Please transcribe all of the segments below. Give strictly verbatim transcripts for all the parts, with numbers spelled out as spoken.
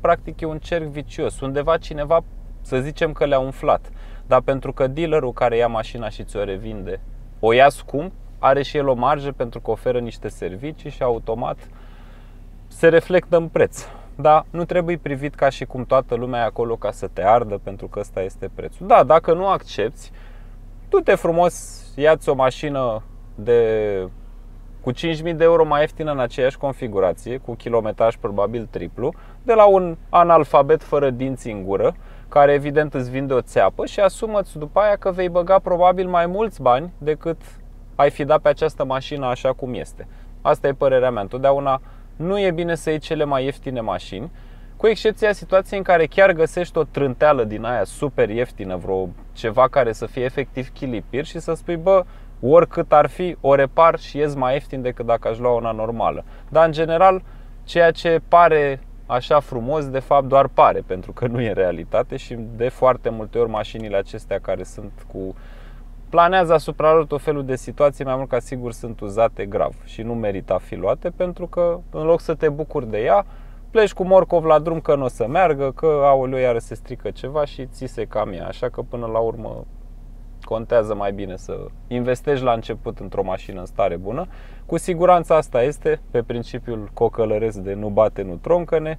practic e un cerc vicios. Undeva cineva, să zicem că le-a umflat, dar pentru că dealerul care ia mașina și ți-o revinde o ia scump, are și el o marjă pentru că oferă niște servicii și automat se reflectă în preț. Dar nu trebuie privit ca și cum toată lumea e acolo ca să te ardă pentru că ăsta este prețul. Da, dacă nu accepti, du-te frumos, ia-ți o mașină de, cu cinci mii de euro mai ieftină în aceeași configurație, cu kilometraj probabil triplu, de la un analfabet fără dinți în gură, care evident îți vinde o țeapă, și asumă-ți după aia că vei băga probabil mai mulți bani decât ai fi dat pe această mașină așa cum este. Asta e părerea mea. Întotdeauna nu e bine să iei cele mai ieftine mașini, cu excepția situației în care chiar găsești o trânteală din aia super ieftină, vreo ceva care să fie efectiv chilipir, și să spui, bă, oricât ar fi, o repar și ies mai ieftin decât dacă aș lua una normală. Dar în general, ceea ce pare așa frumos, de fapt doar pare, pentru că nu e realitate. Și de foarte multe ori mașinile acestea care sunt cu planează asupra lor tot felul de situații, mai mult ca sigur sunt uzate grav și nu merită a fi luate, pentru că în loc să te bucuri de ea, pleci cu morcov la drum că nu o să meargă, că aoleu, iară se strică ceva și ți se cam ea. Așa că până la urmă contează mai bine să investești la început într-o mașină în stare bună. Cu siguranță asta este pe principiul cocălăresc de nu bate, nu troncăne.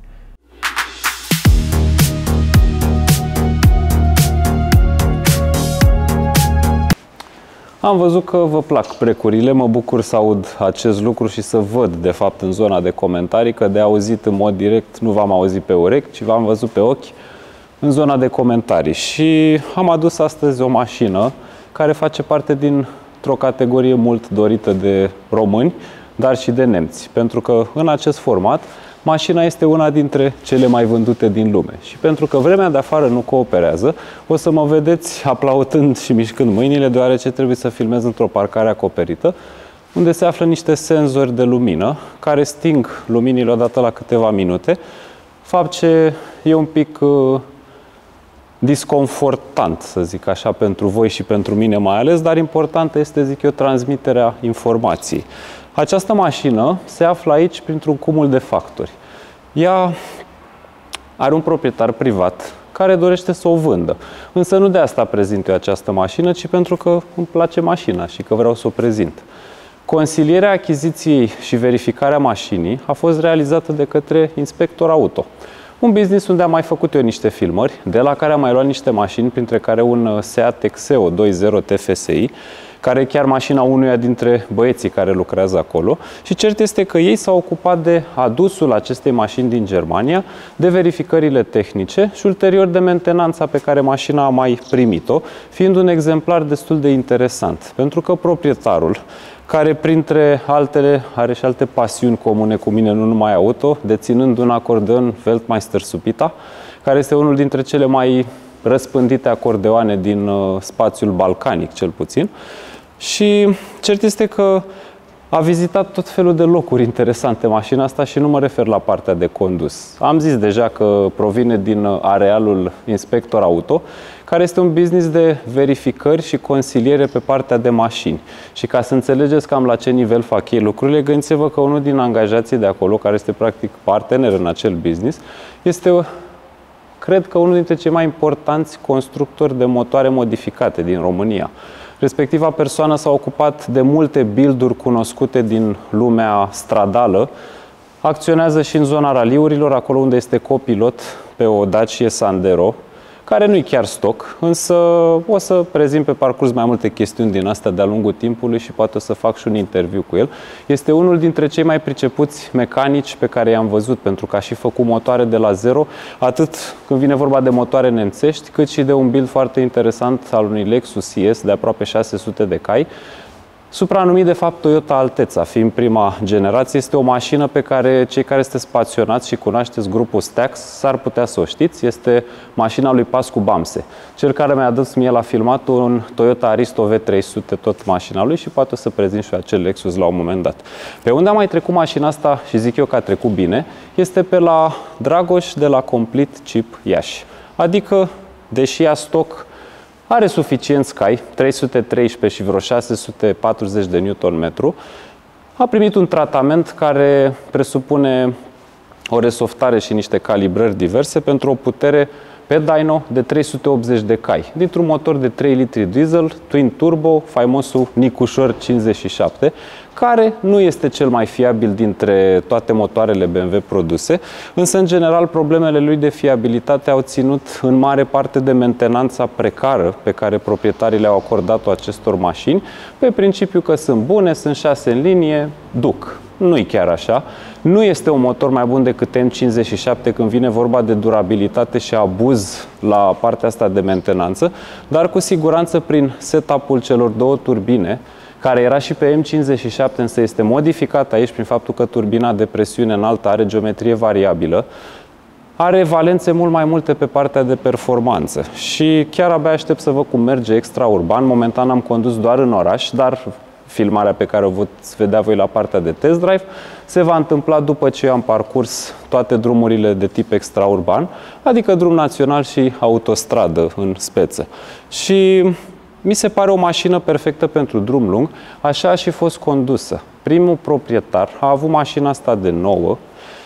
Am văzut că vă plac precurile, mă bucur să aud acest lucru și să văd de fapt în zona de comentarii, că de auzit în mod direct nu v-am auzit pe urechi, ci v-am văzut pe ochi în zona de comentarii. Și am adus astăzi o mașină care face parte dintr-o categorie mult dorită de români, dar și de nemți, pentru că în acest format mașina este una dintre cele mai vândute din lume. Și pentru că vremea de afară nu cooperează, o să mă vedeți aplaudând și mișcând mâinile, deoarece trebuie să filmez într-o parcare acoperită, unde se află niște senzori de lumină care sting luminile odată la câteva minute, fapt ce e un pic uh, disconfortant, să zic așa, pentru voi și pentru mine mai ales, dar importantă este, zic eu, transmiterea informației. Această mașină se află aici printr-un cumul de factori. Ea are un proprietar privat care dorește să o vândă. Însă nu de asta prezint eu această mașină, ci pentru că îmi place mașina și că vreau să o prezint. Consilierea achiziției și verificarea mașinii a fost realizată de către Inspector Auto. Un business unde am mai făcut eu niște filmări, de la care am mai luat niște mașini, printre care un Seat Exeo doi punct zero T F S I, care e chiar mașina unuia dintre băieții care lucrează acolo. Și cert este că ei s-au ocupat de adusul acestei mașini din Germania, de verificările tehnice și ulterior de mentenanța pe care mașina a mai primit-o, fiind un exemplar destul de interesant. Pentru că proprietarul, care printre altele are și alte pasiuni comune cu mine, nu numai auto, deținând un acordeon Weltmeister Supita, care este unul dintre cele mai răspândite acordeoane din uh, spațiul balcanic, cel puțin. Și cert este că a vizitat tot felul de locuri interesante mașina asta și nu mă refer la partea de condus. Am zis deja că provine din arealul Inspector Auto, care este un business de verificări și consiliere pe partea de mașini. Și ca să înțelegeți cam la ce nivel fac ei lucrurile, gândiți-vă că unul din angajații de acolo, care este practic partener în acel business, este, cred că, unul dintre cei mai importanți constructori de motoare modificate din România. Respectiva persoană s-a ocupat de multe build-uri cunoscute din lumea stradală, acționează și în zona raliurilor, acolo unde este copilot pe o Dacia Sandero, care nu e chiar stoc, însă o să prezint pe parcurs mai multe chestiuni din astea de-a lungul timpului și poate o să fac și un interviu cu el. Este unul dintre cei mai pricepuți mecanici pe care i-am văzut, pentru că a și făcut motoare de la zero, atât când vine vorba de motoare nemțești, cât și de un build foarte interesant al unui Lexus I S de aproape șase sute de cai, supranumit de fapt Toyota Alteța, fiind prima generație. Este o mașină pe care cei care sunteți pasionați și cunoașteți grupul Stax s-ar putea să o știți. Este mașina lui Pascu Bamse. Cel care mi-a adus mie la filmat un Toyota Aristo V trei sute, tot mașina lui, și poate o să prezint și acel Lexus la un moment dat. Pe unde a mai trecut mașina asta, și zic eu că a trecut bine, este pe la Dragoș de la Complete Chip Iași. Adică, deși ia stoc, are suficienți cai, trei sute treisprezece și vreo șase sute patruzeci de newton metru. A primit un tratament care presupune o resoftare și niște calibrări diverse pentru o putere pe dyno de trei sute optzeci de cai, dintr-un motor de trei litri diesel, twin turbo, faimosul Nicușor cincizeci și șapte, care nu este cel mai fiabil dintre toate motoarele B M W produse, însă în general problemele lui de fiabilitate au ținut în mare parte de mentenanța precară pe care proprietarii le-au acordat-o acestor mașini, pe principiu că sunt bune, sunt șase în linie, duc. Nu-i chiar așa. Nu este un motor mai bun decât M cincizeci și șapte când vine vorba de durabilitate și abuz la partea asta de mentenanță, dar cu siguranță prin setup-ul celor două turbine, care era și pe M cincizeci și șapte, însă este modificat aici prin faptul că turbina de presiune înaltă are geometrie variabilă, are valențe mult mai multe pe partea de performanță și chiar abia aștept să văd cum merge extraurban. Momentan am condus doar în oraș, dar filmarea pe care o veți vedea voi la partea de test drive se va întâmpla după ce am parcurs toate drumurile de tip extraurban, adică drum național și autostradă în speță. Și mi se pare o mașină perfectă pentru drum lung, așa a și fost condusă. Primul proprietar a avut mașina asta de nouă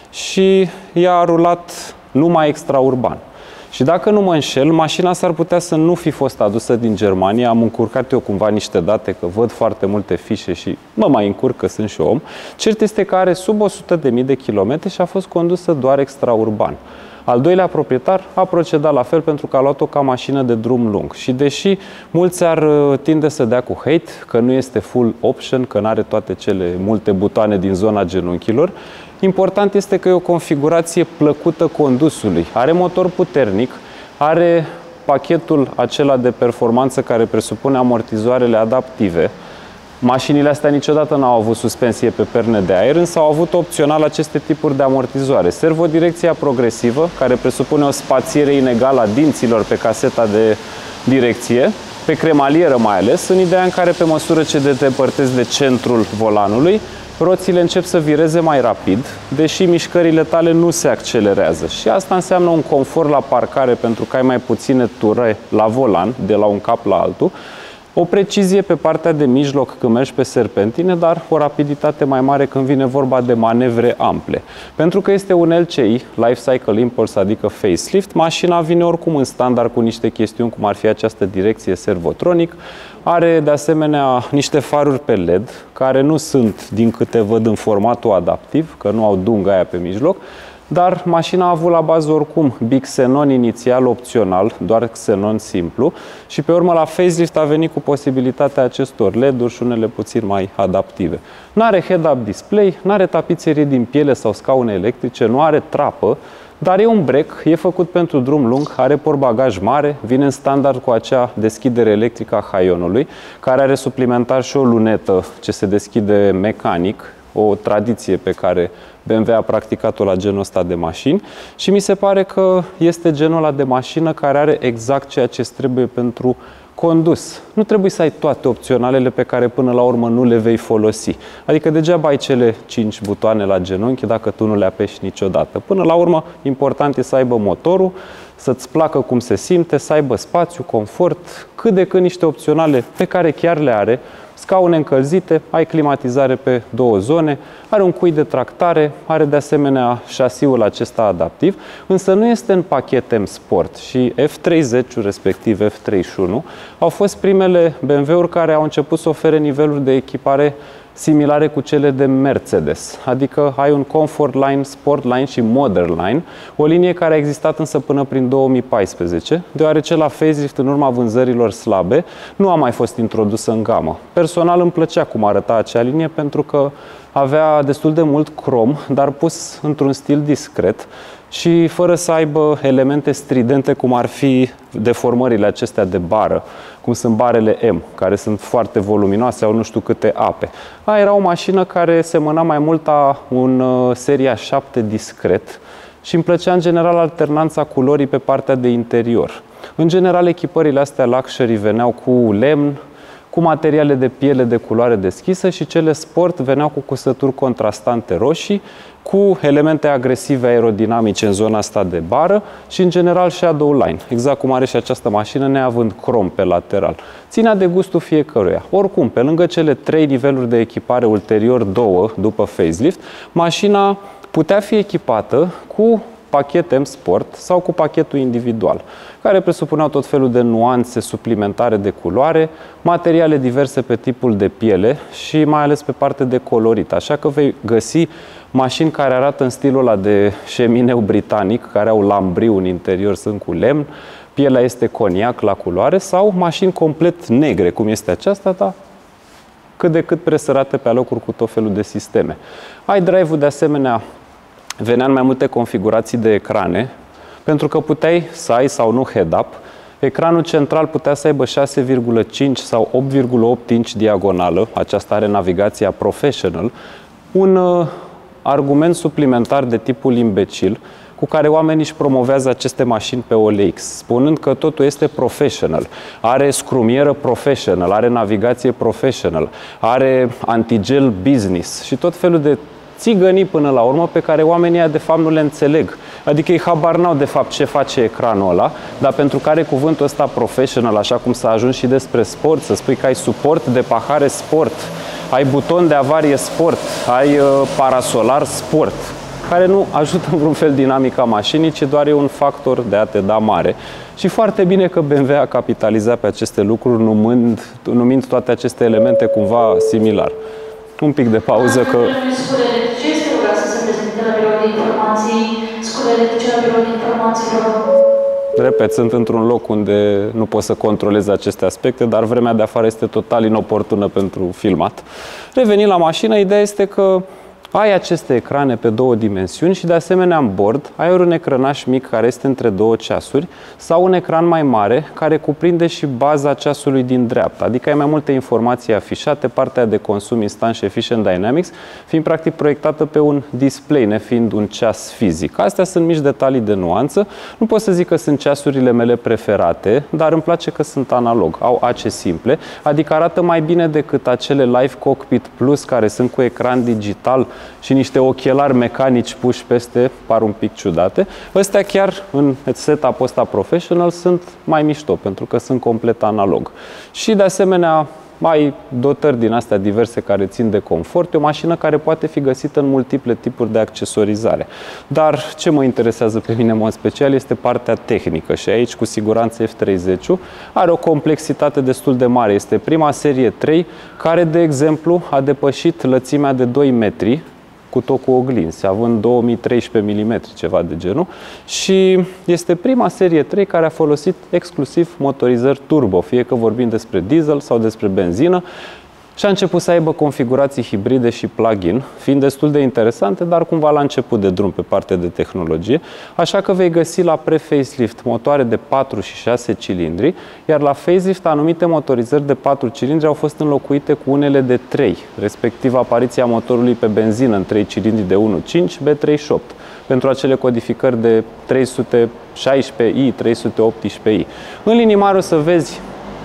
și i-a rulat numai extraurban. Și dacă nu mă înșel, mașina s-ar putea să nu fi fost adusă din Germania. Am încurcat eu cumva niște date, că văd foarte multe fișe și mă mai încurc, că sunt și om. Cert este că are sub o sută de mii de kilometri și a fost condusă doar extraurban. Al doilea proprietar a procedat la fel pentru că a luat-o ca mașină de drum lung. Și deși mulți ar tinde să dea cu hate, că nu este full option, că nu are toate cele multe butoane din zona genunchilor, important este că e o configurație plăcută condusului. Are motor puternic, are pachetul acela de performanță care presupune amortizoarele adaptive. Mașinile astea niciodată n-au avut suspensie pe perne de aer, însă au avut opțional aceste tipuri de amortizoare. Servodirecția progresivă, care presupune o spațiere inegală a dinților pe caseta de direcție, pe cremalieră mai ales, în ideea în care pe măsură ce te depărtezi de centrul volanului, roțile încep să vireze mai rapid, deși mișcările tale nu se accelerează. Și asta înseamnă un confort la parcare pentru că ai mai puține ture la volan, de la un cap la altul, o precizie pe partea de mijloc când mergi pe serpentine, dar o rapiditate mai mare când vine vorba de manevre ample. Pentru că este un L C I, Life Cycle Impulse, adică facelift, mașina vine oricum în standard cu niște chestiuni cum ar fi această direcție servotronic, are de asemenea niște faruri pe L E D, care nu sunt, din câte văd, în formatul adaptiv, că nu au dunga aia pe mijloc, dar mașina a avut la bază oricum bixenon inițial opțional, doar xenon simplu, și pe urmă la facelift a venit cu posibilitatea acestor L E D-uri și unele puțin mai adaptive. Nu are head-up display, nu are tapiserie din piele sau scaune electrice, nu are trapă, dar e un break, e făcut pentru drum lung, are portbagaj mare, vine în standard cu acea deschidere electrică a haionului, care are suplimentar și o lunetă ce se deschide mecanic, o tradiție pe care B M W a practicat-o la genul ăsta de mașini și mi se pare că este genul ăla de mașină care are exact ceea ce trebuie pentru condus. Nu trebuie să ai toate opționalele pe care până la urmă nu le vei folosi. Adică degeaba ai cele cinci butoane la genunchi dacă tu nu le apeși niciodată. Până la urmă, important e să aibă motorul, să-ți placă cum se simte, să aibă spațiu, confort, cât de cât niște opționale pe care chiar le are, scaune încălzite, ai climatizare pe două zone, are un cui de tractare, are de asemenea șasiul acesta adaptiv, însă nu este în pachet M Sport și F treizeci, respectiv F treizeci și unu, au fost primele B M W-uri care au început să ofere niveluri de echipare similare cu cele de Mercedes, adică ai un Comfort Line, Sport Line și Modern Line, o linie care a existat însă până prin două mii paisprezece, deoarece la facelift, în urma vânzărilor slabe, nu a mai fost introdusă în gamă. Personal îmi plăcea cum arăta acea linie pentru că avea destul de mult crom, dar pus într-un stil discret și fără să aibă elemente stridente cum ar fi deformările acestea de bară, cum sunt barele M, care sunt foarte voluminoase, au nu știu câte ape. Aia era o mașină care semăna mai mult a un uh, Seria șapte discret și îmi plăcea în general alternanța culorii pe partea de interior. În general, echipările astea luxury veneau cu lemn, cu materiale de piele de culoare deschisă și cele sport veneau cu cusături contrastante roșii, cu elemente agresive aerodinamice în zona asta de bară și în general shadow line, exact cum are și această mașină, neavând crom pe lateral. Ținea de gustul fiecăruia. Oricum, pe lângă cele trei niveluri de echipare, ulterior două, după facelift, mașina putea fi echipată cu pachet M Sport sau cu pachetul individual, care presupuneau tot felul de nuanțe suplimentare de culoare, materiale diverse pe tipul de piele și mai ales pe parte de colorit. Așa că vei găsi mașini care arată în stilul ăla de șemineu britanic, care au lambriu în interior, sunt cu lemn, pielea este coniac la culoare, sau mașini complet negre, cum este aceasta, dar cât de cât presărate pe alocuri cu tot felul de sisteme. iDrive-ul de asemenea venea în mai multe configurații de ecrane, pentru că puteai să ai sau nu head-up. Ecranul central putea să aibă șase virgulă cinci sau opt virgulă opt inch diagonală, aceasta are navigația Professional, un uh, argument suplimentar de tipul imbecil, cu care oamenii își promovează aceste mașini pe O L X, spunând că totul este professional, are scrumieră professional, are navigație professional, are antigel business și tot felul de țigănii până la urmă pe care oamenii de fapt nu le înțeleg. Adică ei habar n-au de fapt ce face ecranul ăla, dar pentru care cuvântul ăsta professional, așa cum s-a ajuns și despre sport, să spui că ai suport de pahare sport, ai buton de avarie sport, ai uh, parasolar sport, care nu ajută în vreun fel dinamica mașinii, ci doar e un factor de a te da mare. Și foarte bine că B M W a capitalizat pe aceste lucruri, numând, numind toate aceste elemente cumva similar. Un pic de pauză că... Ce este rugat să se prezinte la birou de informații, sculele de ce la birou de informații, Repet, sunt într-un loc unde nu pot să controlez aceste aspecte, dar vremea de afară este total inoportună pentru filmat. Revenind la mașină, ideea este că ai aceste ecrane pe două dimensiuni și de asemenea în bord ai ori un ecrănaș mic care este între două ceasuri sau un ecran mai mare care cuprinde și baza ceasului din dreapta, adică ai mai multe informații afișate, partea de consum instant și efficient dynamics fiind practic proiectată pe un display, nefiind un ceas fizic. Astea sunt mici detalii de nuanță, nu pot să zic că sunt ceasurile mele preferate, dar îmi place că sunt analog, au ace simple, adică arată mai bine decât acele Live Cockpit Plus care sunt cu ecran digital și niște ochelari mecanici puși peste, par un pic ciudate. Ăstea chiar în setup-ul ăsta professional sunt mai mișto, pentru că sunt complet analog. Și de asemenea mai dotări din astea diverse care țin de confort. E o mașină care poate fi găsită în multiple tipuri de accesorizare. Dar ce mă interesează pe mine în mod special este partea tehnică și aici cu siguranță F treizeci are o complexitate destul de mare. Este prima serie trei care, de exemplu, a depășit lățimea de doi metri cu tot cu oglinzi, având două mii treisprezece milimetri, ceva de genul, și este prima serie trei care a folosit exclusiv motorizări turbo, fie că vorbim despre diesel sau despre benzină, și a început să aibă configurații hibride și plug-in, fiind destul de interesante, dar cumva la început de drum pe partea de tehnologie, așa că vei găsi la pre-facelift motoare de patru și șase cilindri, iar la facelift anumite motorizări de patru cilindri au fost înlocuite cu unele de trei, respectiv apariția motorului pe benzină în trei cilindri de unu virgulă cinci B treizeci și opt, pentru acele codificări de trei sute șaisprezece i, trei sute optsprezece i. În linii mari o să vezi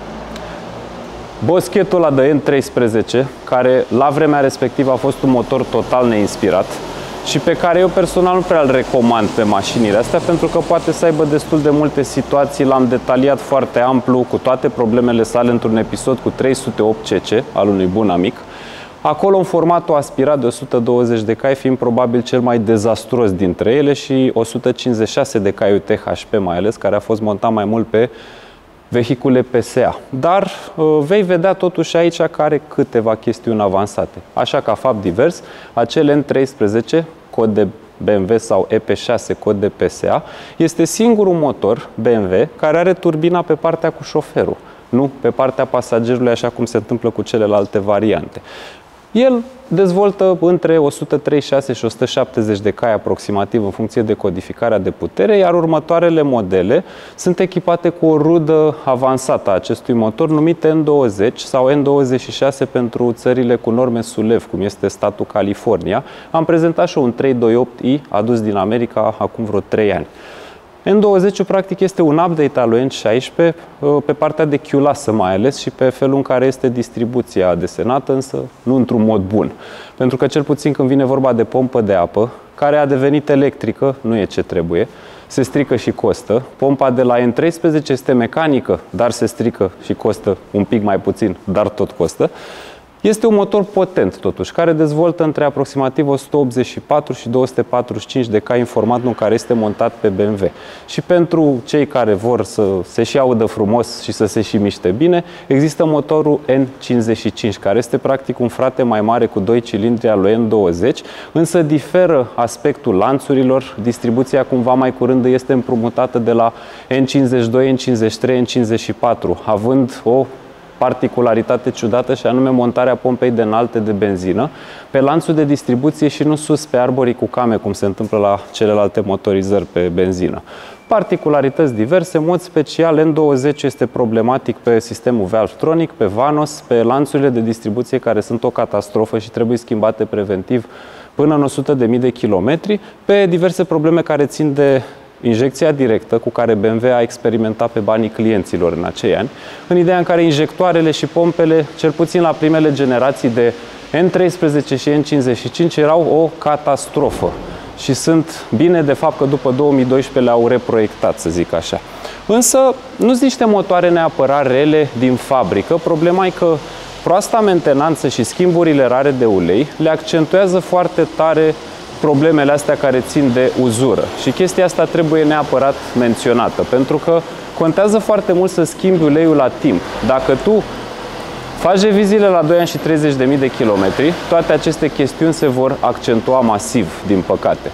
boschetul ăla de N treisprezece, care la vremea respectivă a fost un motor total neinspirat și pe care eu personal nu prea îl recomand pe mașinile astea, pentru că poate să aibă destul de multe situații. L-am detaliat foarte amplu cu toate problemele sale într-un episod cu trei sute opt C C al unui bun amic. Acolo în formatul aspirat de o sută douăzeci de cai fiind probabil cel mai dezastruos dintre ele și o sută cincizeci și șase de cai T H P mai ales, care a fost montat mai mult pe vehicule P S A. Dar uh, vei vedea totuși aici că are câteva chestiuni avansate. Așa ca fapt divers, acel N treisprezece, cod de B M W, sau E P șase, cod de P S A, este singurul motor B M W care are turbina pe partea cu șoferul, nu pe partea pasagerului, așa cum se întâmplă cu celelalte variante. El dezvoltă între o sută treizeci și șase și o sută șaptezeci de cai aproximativ în funcție de codificarea de putere, iar următoarele modele sunt echipate cu o rudă avansată a acestui motor numită N douăzeci sau N douăzeci și șase pentru țările cu norme S U L E V, cum este statul California. Am prezentat și un trei sute douăzeci și opt i adus din America acum vreo trei ani. N douăzeci practic este un update al lui N șaisprezece pe partea de chiulasă mai ales și pe felul în care este distribuția desenată, însă nu într-un mod bun. Pentru că cel puțin când vine vorba de pompă de apă, care a devenit electrică, nu e ce trebuie, se strică și costă. Pompa de la N treisprezece este mecanică, dar se strică și costă un pic mai puțin, dar tot costă. Este un motor potent, totuși, care dezvoltă între aproximativ o sută optzeci și patru și două sute patruzeci și cinci de cai în formatul în care este montat pe B M W. Și pentru cei care vor să se și audă frumos și să se și miște bine, există motorul N cincizeci și cinci, care este practic un frate mai mare cu doi cilindri al lui N douăzeci, însă diferă aspectul lanțurilor, distribuția cumva mai curând este împrumutată de la N cincizeci și doi, N cincizeci și trei, N cincizeci și patru, având o particularitate ciudată și anume montarea pompei de înalte de benzină pe lanțul de distribuție și nu sus pe arborii cu came, cum se întâmplă la celelalte motorizări pe benzină. Particularități diverse, în mod special N douăzeci este problematic pe sistemul Valvetronic, pe Vanos, pe lanțurile de distribuție care sunt o catastrofă și trebuie schimbate preventiv până în o sută de mii de kilometri, pe diverse probleme care țin de injecția directă cu care B M W a experimentat pe banii clienților în acei ani, în ideea în care injectoarele și pompele, cel puțin la primele generații de N treisprezece și N cincizeci și cinci, erau o catastrofă. Și sunt bine de fapt că după două mii doisprezece le-au reproiectat, să zic așa. Însă nu sunt niște motoare neapărat rele din fabrică. Problema e că proasta mentenanță și schimburile rare de ulei le accentuează foarte tare problemele astea care țin de uzură. Și chestia asta trebuie neapărat menționată, pentru că contează foarte mult să schimbi uleiul la timp. Dacă tu faci reviziile la doi ani și treizeci de mii de kilometri, toate aceste chestiuni se vor accentua masiv, din păcate.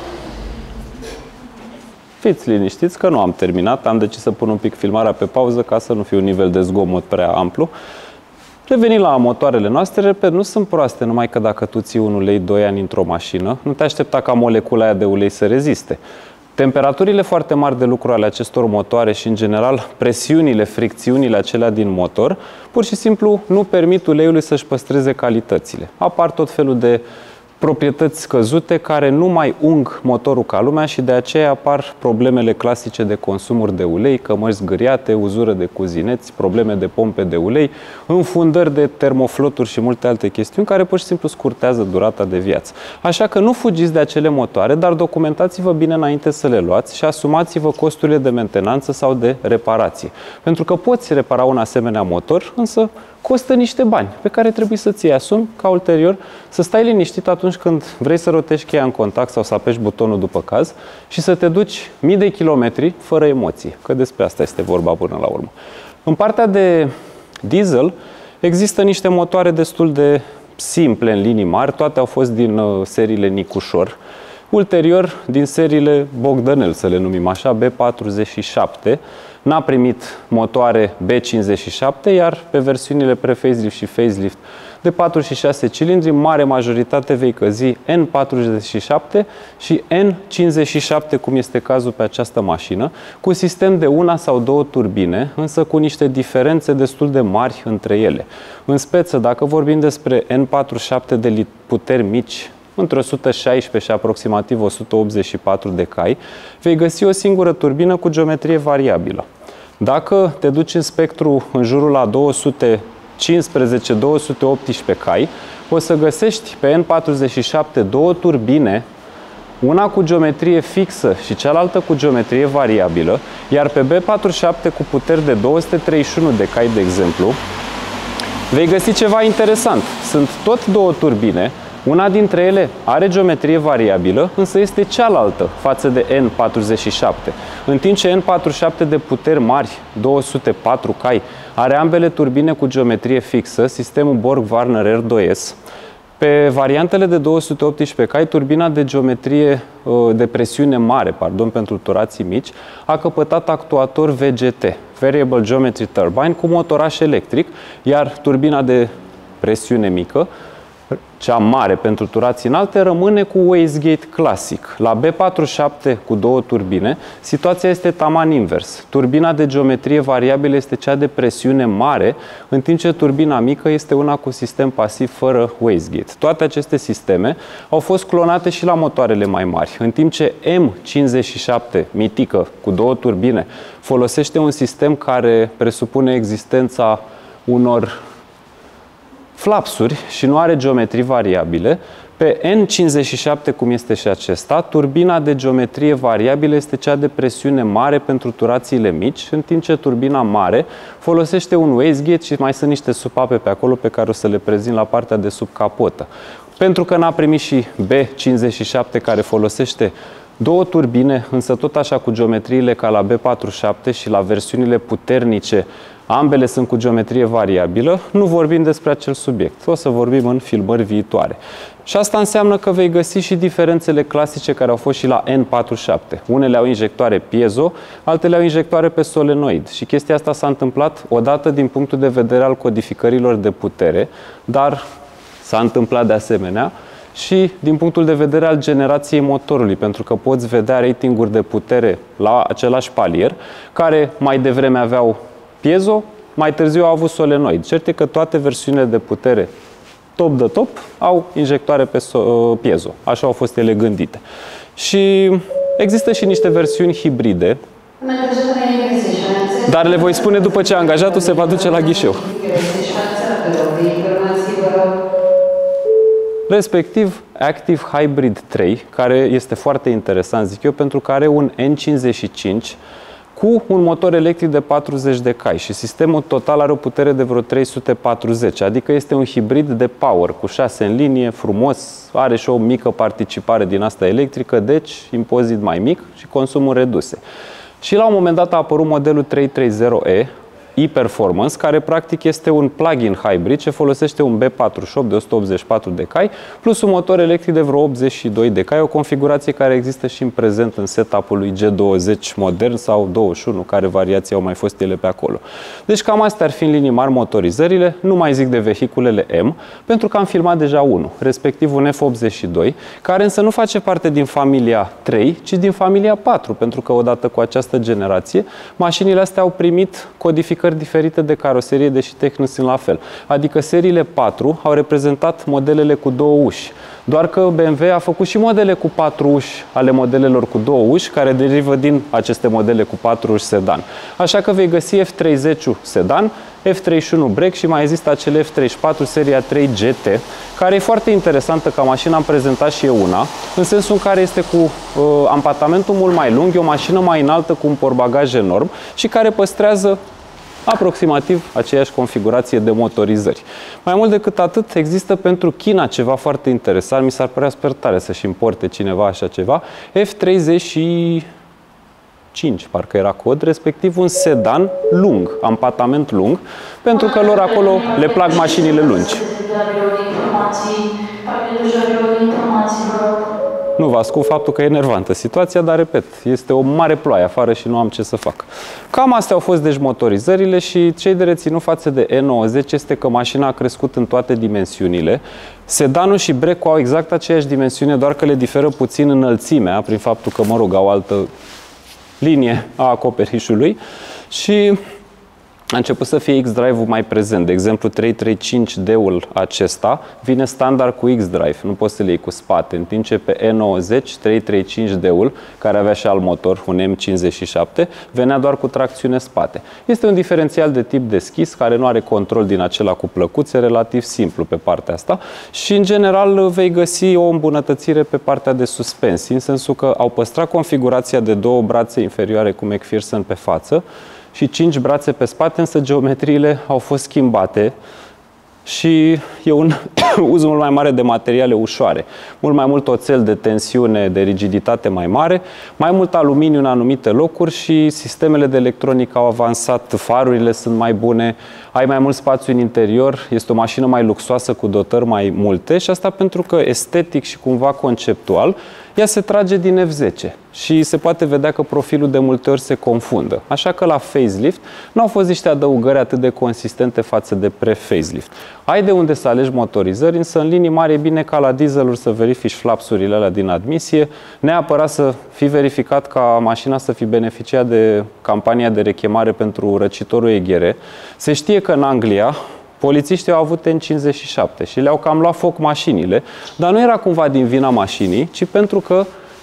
Fiți liniștiți că nu am terminat, am decis să pun un pic filmarea pe pauză ca să nu fie un nivel de zgomot prea amplu. Revenind la motoarele noastre, repet, nu sunt proaste, numai că dacă tu ții un ulei doi ani într-o mașină, nu te aștepta ca molecula aia de ulei să reziste. Temperaturile foarte mari de lucru ale acestor motoare și, în general, presiunile, fricțiunile acelea din motor, pur și simplu nu permit uleiului să-și păstreze calitățile. Apar tot felul de proprietăți scăzute care nu mai ung motorul ca lumea și de aceea apar problemele clasice de consumuri de ulei, cămăși zgâriate, uzură de cuzineți, probleme de pompe de ulei, înfundări de termofloturi și multe alte chestiuni care pur și simplu scurtează durata de viață. Așa că nu fugiți de acele motoare, dar documentați-vă bine înainte să le luați și asumați-vă costurile de mentenanță sau de reparație. Pentru că poți repara un asemenea motor, însă costă niște bani pe care trebuie să ți-i asumi ca ulterior să stai liniștit atunci când vrei să rotești cheia în contact sau să apeși butonul după caz și să te duci mii de kilometri fără emoții, că despre asta este vorba până la urmă. În partea de diesel există niște motoare destul de simple în linii mari, toate au fost din uh, seriile Nicușor. Ulterior, din seriile Bogdanel, să le numim așa, B patruzeci și șapte, n-a primit motoare B cincizeci și șapte, iar pe versiunile pre-facelift și facelift de patru și șase cilindri, mare majoritate vei căzi N patruzeci și șapte și N cincizeci și șapte, cum este cazul pe această mașină, cu sistem de una sau două turbine, însă cu niște diferențe destul de mari între ele. În speță, dacă vorbim despre N patruzeci și șapte de puteri mici, între o sută șaisprezece și aproximativ o sută optzeci și patru de cai, vei găsi o singură turbină cu geometrie variabilă. Dacă te duci în spectru în jurul la două sute cincisprezece două sute optsprezece cai, o să găsești pe N patruzeci și șapte două turbine, una cu geometrie fixă și cealaltă cu geometrie variabilă, iar pe B patruzeci și șapte cu puteri de două sute treizeci și unu de cai, de exemplu, vei găsi ceva interesant. Sunt tot două turbine. Una dintre ele are geometrie variabilă, însă este cealaltă față de N patruzeci și șapte. În timp ce N patruzeci și șapte de puteri mari, două sute patru cai, are ambele turbine cu geometrie fixă, sistemul Borg-Warner R doi S. Pe variantele de două sute optsprezece cai, turbina de geometrie de presiune mare, pardon, pentru turații mici, a căpătat actuator V G T, Variable Geometry Turbine, cu motoraș electric, iar turbina de presiune mică, cea mare pentru turații înalte, rămâne cu wastegate clasic. La B patruzeci și șapte cu două turbine, situația este taman invers. Turbina de geometrie variabilă este cea de presiune mare, în timp ce turbina mică este una cu sistem pasiv fără wastegate. Toate aceste sisteme au fost clonate și la motoarele mai mari, în timp ce M cincizeci și șapte, mitică, cu două turbine, folosește un sistem care presupune existența unor flapsuri și nu are geometrii variabile, pe N cincizeci și șapte, cum este și acesta, turbina de geometrie variabilă este cea de presiune mare pentru turațiile mici, în timp ce turbina mare folosește un wastegate și mai sunt niște supape pe acolo pe care o să le prezint la partea de sub capotă. Pentru că n-a primit și B cincizeci și șapte, care folosește două turbine, însă tot așa cu geometriile ca la B patruzeci și șapte și la versiunile puternice, ambele sunt cu geometrie variabilă, nu vorbim despre acel subiect. O să vorbim în filmări viitoare. Și asta înseamnă că vei găsi și diferențele clasice care au fost și la N patruzeci și șapte. Unele au injectoare piezo, altele au injectoare pe solenoid. Și chestia asta s-a întâmplat odată din punctul de vedere al codificărilor de putere, dar s-a întâmplat de asemenea și din punctul de vedere al generației motorului, pentru că poți vedea ratinguri de putere la același palier, care mai devreme aveau piezo, mai târziu au avut solenoid. Cert e că toate versiunile de putere top de top au injectoare pe piezo. Așa au fost ele gândite. Și există și niște versiuni hibride, dar le voi spune după ce angajatul se va duce la ghișeu. Respectiv Active Hybrid trei, care este foarte interesant, zic eu, pentru că are un N cincizeci și cinci cu un motor electric de patruzeci de cai și sistemul total are o putere de vreo trei sute patruzeci, adică este un hibrid de power cu șase în linie, frumos, are și o mică participare din asta electrică, deci impozit mai mic și consumul reduse. Și la un moment dat a apărut modelul trei sute treizeci E, e-Performance, care practic este un plug-in hybrid ce folosește un B patruzeci și opt de o sută optzeci și patru de cai plus un motor electric de vreo optzeci și doi de cai, o configurație care există și în prezent în setup-ul lui G douăzeci modern sau douăzeci și unu, care variații au mai fost ele pe acolo. Deci cam astea ar fi în linii mari motorizările, nu mai zic de vehiculele M, pentru că am filmat deja unul, respectiv un F optzeci și doi, care însă nu face parte din familia trei, ci din familia patru, pentru că odată cu această generație, mașinile astea au primit codificări diferite de caroserie, deși tehnic sunt la fel. Adică seriile patru au reprezentat modelele cu două uși. Doar că B M W a făcut și modele cu patru uși ale modelelor cu două uși, care derivă din aceste modele cu patru uși sedan. Așa că vei găsi F treizeci sedan, F treizeci și unu break și mai există acele F treizeci și patru seria trei G T, care e foarte interesantă ca mașină, am prezentat și eu una, în sensul în care este cu uh, ampatamentul mult mai lung, e o mașină mai înaltă cu un portbagaj enorm și care păstrează aproximativ aceeași configurație de motorizări. Mai mult decât atât, există pentru China ceva foarte interesant, mi s-ar părea super tare să-și importe cineva așa ceva, F treizeci și cinci, parcă era cod, respectiv un sedan lung, ampatament lung, pentru că lor acolo le plac mașinile lungi. Nu vă ascund faptul că e enervantă situația, dar repet, este o mare ploaie afară și nu am ce să fac. Cam astea au fost deci motorizările și ce de reținut față de E nouăzeci este că mașina a crescut în toate dimensiunile. Sedanul și break-ul au exact aceeași dimensiune, doar că le diferă puțin înălțimea, prin faptul că, mă rog, au altă linie a acoperișului și a început să fie X-Drive-ul mai prezent. De exemplu, trei sute treizeci și cinci D-ul acesta vine standard cu X-Drive, nu poți să le iei cu spate, în timp ce pe E nouăzeci, trei sute treizeci și cinci D-ul, care avea și alt motor, un M cincizeci și șapte, venea doar cu tracțiune spate. Este un diferențial de tip deschis, care nu are control din acela cu plăcuțe, relativ simplu pe partea asta și, în general, vei găsi o îmbunătățire pe partea de suspensii, în sensul că au păstrat configurația de două brațe inferioare cu McPherson pe față și cinci brațe pe spate, însă geometriile au fost schimbate și e un uz mult mai mare de materiale ușoare, mult mai mult oțel de tensiune, de rigiditate mai mare, mai mult aluminiu în anumite locuri și sistemele de electronică au avansat, farurile sunt mai bune, ai mai mult spațiu în interior, este o mașină mai luxoasă cu dotări mai multe și asta pentru că estetic și cumva conceptual ea se trage din F zece și se poate vedea că profilul de multe ori se confundă. Așa că la facelift nu au fost niște adăugări atât de consistente față de pre-facelift. Ai de unde să alegi motorizări, însă în linii mari e bine ca la dieseluri să verifici flapsurile alea din admisie, neapărat să fi verificat ca mașina să fi beneficiat de campania de rechemare pentru răcitorul E G R. Se știe că în Anglia polițiștii au avut N cincizeci și șapte și le-au cam luat foc mașinile, dar nu era cumva din vina mașinii, ci pentru că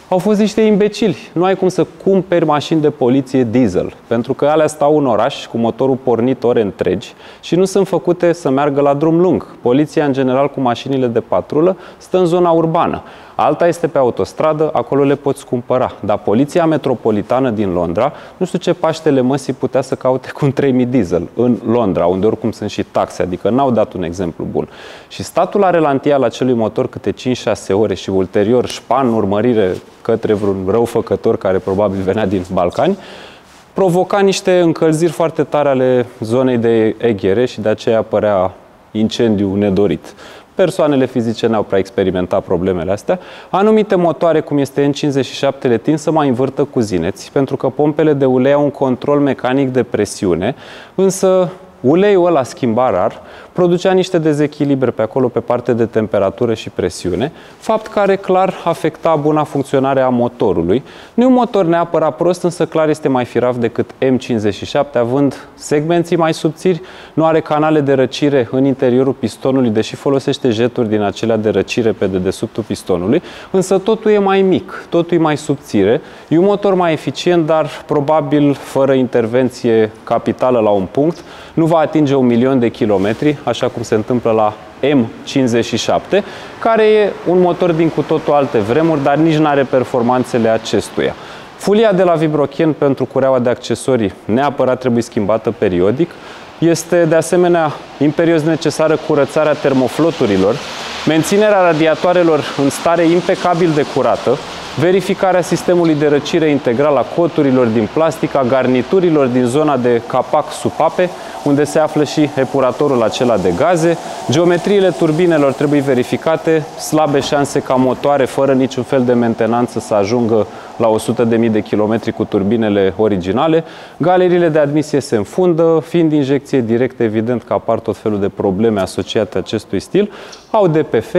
Au fost niște imbecili. Nu ai cum să cumperi mașini de poliție diesel, pentru că alea stau în oraș cu motorul pornit ore întregi și nu sunt făcute să meargă la drum lung. Poliția, în general, cu mașinile de patrulă, stă în zona urbană. Alta este pe autostradă, acolo le poți cumpăra. Dar Poliția Metropolitană din Londra, nu știu ce Paștele Măsii putea să caute cu un trei mii diesel în Londra, unde oricum sunt și taxe, adică n-au dat un exemplu bun. Și statul are relantia la acelui motor câte cinci șase ore și ulterior șpan, urmărire către vreun răufăcător care probabil venea din Balcani, provoca niște încălziri foarte tare ale zonei de E G R și de aceea apărea incendiu nedorit. Persoanele fizice n-au prea experimentat problemele astea. Anumite motoare, cum este N cincizeci și șapte, le tind să mai învârtă cu zineți, pentru că pompele de ulei au un control mecanic de presiune, însă uleiul ăla schimbar rar producea niște dezechilibre pe acolo pe partea de temperatură și presiune, fapt care clar afecta buna funcționare a motorului. Nu e un motor neapărat prost, însă clar este mai firav decât M cincizeci și șapte, având segmenții mai subțiri, nu are canale de răcire în interiorul pistonului, deși folosește jeturi din acelea de răcire pe dedesubtul pistonului, însă totul e mai mic, totul e mai subțire. E un motor mai eficient, dar probabil fără intervenție capitală la un punct, nu va atinge un milion de kilometri, așa cum se întâmplă la M cincizeci și șapte, care e un motor din cu totul alte vremuri, dar nici nu are performanțele acestuia. Fulia de la Vibrochen pentru cureaua de accesorii neapărat trebuie schimbată periodic. Este de asemenea imperios necesară curățarea termofloturilor, menținerea radiatoarelor în stare impecabil de curată, verificarea sistemului de răcire integral a coturilor din plastic, a garniturilor din zona de capac supape, unde se află și epuratorul acela de gaze. Geometriile turbinelor trebuie verificate, slabe șanse ca motoare fără niciun fel de mentenanță să ajungă la o sută de mii de kilometri cu turbinele originale. Galeriile de admisie se înfundă, fiind injecție directă, evident că apar tot felul de probleme asociate acestui stil. Au D P F,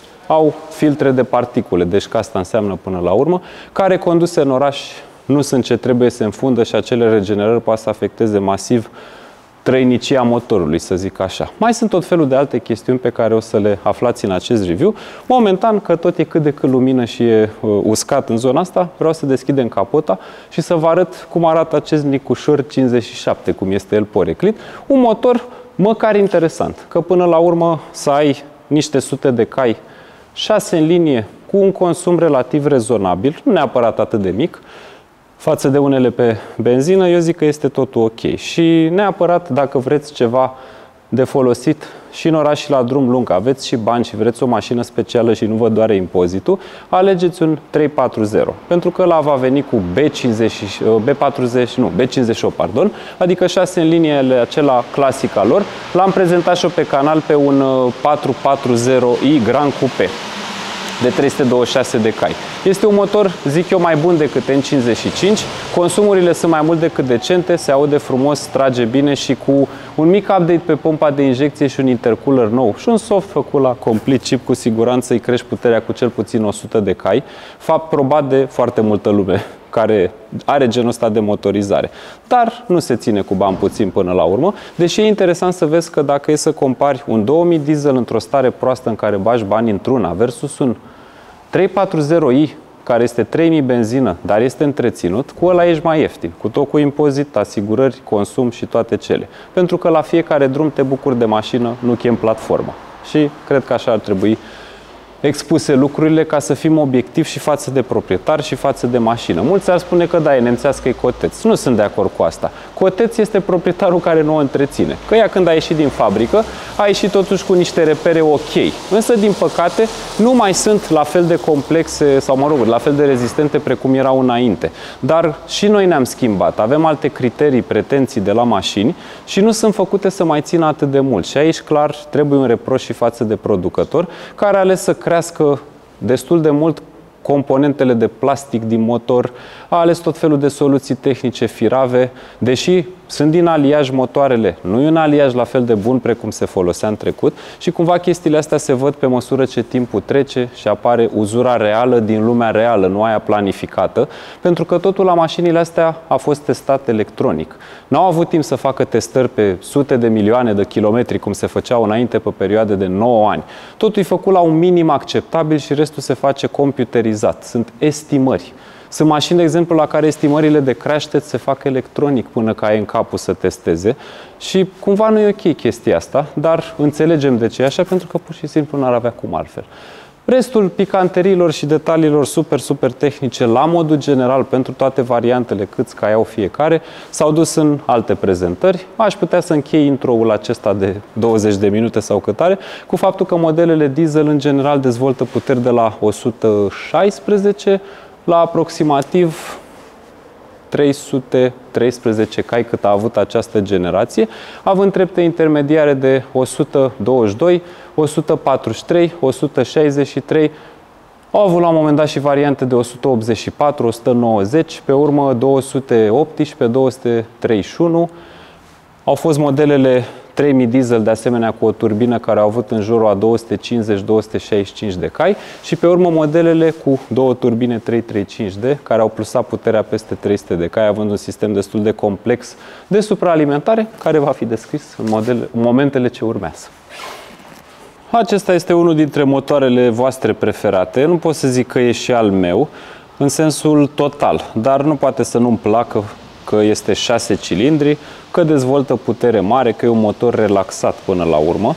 au filtre de particule, deci că asta înseamnă până la urmă, care conduse în oraș nu sunt ce trebuie, se înfundă și acele regenerări poate să afecteze masiv trăinicia motorului, să zic așa. Mai sunt tot felul de alte chestiuni pe care o să le aflați în acest review. Momentan, că tot e cât de cât lumină și e uh, uscat în zona asta, vreau să deschidem capota și să vă arăt cum arată acest Nicușor cincizeci și șapte, cum este el poreclit. Un motor măcar interesant, că până la urmă să ai niște sute de cai, șase în linie, cu un consum relativ rezonabil, nu neapărat atât de mic, față de unele pe benzină, eu zic că este totul ok. Și neapărat, dacă vreți ceva de folosit și în oraș și la drum lung, aveți și bani și vreți o mașină specială și nu vă doare impozitul, alegeți un trei patruzeci, pentru că ăla va veni cu B cincizeci, B patruzeci, nu, B cincizeci și opt, pardon, adică șase în linie, acela clasic al lor. L-am prezentat și eu pe canal pe un patru patruzeci i Grand Coupe de trei sute douăzeci și șase de cai. Este un motor, zic eu, mai bun decât N cincizeci și cinci, consumurile sunt mai mult decât decente, se aude frumos, trage bine și cu un mic update pe pompa de injecție și un intercooler nou și un soft făcut la Complete Chip, cu siguranță îi crești puterea cu cel puțin o sută de cai, fapt probat de foarte multă lume care are genul ăsta de motorizare. Dar nu se ține cu bani puțin până la urmă, deși e interesant să vezi că dacă e să compari un două mii diesel într-o stare proastă în care bagi bani într-una versus un trei patruzeci i, care este trei mii benzină, dar este întreținut, cu ăla ești mai ieftin, cu tot cu impozit, asigurări, consum și toate cele. Pentru că la fiecare drum te bucuri de mașină, nu chem platforma. Și cred că așa ar trebui expuse lucrurile, ca să fim obiectivi și față de proprietar și față de mașină. Mulți ar spune că da, e nemțească, e Coteț. Nu sunt de acord cu asta. Coteț este proprietarul care nu o întreține. Că ea, când a ieșit din fabrică, a ieșit totuși cu niște repere ok. Însă, din păcate, nu mai sunt la fel de complexe sau, mă rog, la fel de rezistente precum erau înainte. Dar și noi ne-am schimbat. Avem alte criterii, pretenții de la mașini și nu sunt făcute să mai țină atât de mult. Și aici, clar, trebuie un reproș și față de producător, care a ales să crească destul de mult componentele de plastic din motor, a ales tot felul de soluții tehnice firave, deși sunt din aliaj motoarele, nu e un aliaj la fel de bun precum se folosea în trecut și cumva chestiile astea se văd pe măsură ce timpul trece și apare uzura reală din lumea reală, nu aia planificată, pentru că totul la mașinile astea a fost testat electronic. N-au avut timp să facă testări pe sute de milioane de kilometri, cum se făceau înainte pe perioade de nouă ani. Totul e făcut la un minim acceptabil și restul se face computerizat computerizat, sunt estimări. Sunt mașini, de exemplu, la care estimările de crash test se fac electronic până ca ai în capul să testeze și cumva nu e ok chestia asta, dar înțelegem de ce e așa, pentru că pur și simplu n-ar avea cum altfel. Restul picanteriilor și detaliilor super, super tehnice, la modul general, pentru toate variantele, câți cai au fiecare, s-au dus în alte prezentări. Aș putea să închei intro-ul acesta de douăzeci de minute sau cât are, cu faptul că modelele diesel, în general, dezvoltă puteri de la o sută șaisprezece la aproximativ trei sute treisprezece cai cât a avut această generație, având trepte intermediare de o sută douăzeci și doi, o sută patruzeci și trei, o sută șaizeci și trei, au avut la un moment dat și variante de o sută optzeci și patru, o sută nouăzeci, pe urmă două sute optsprezece, două sute treizeci și unu. Au fost modelele trei mii diesel, de asemenea cu o turbină, care au avut în jurul a două sute cincizeci - două sute șaizeci și cinci de cai și pe urmă modelele cu două turbine trei sute treizeci și cinci D, care au plusat puterea peste trei sute de cai, având un sistem destul de complex de supraalimentare, care va fi descris în, modele, în momentele ce urmează. Acesta este unul dintre motoarele voastre preferate. Nu pot să zic că e și al meu, în sensul total, dar nu poate să nu-mi placă că este șase cilindri, că dezvoltă putere mare, că e un motor relaxat până la urmă.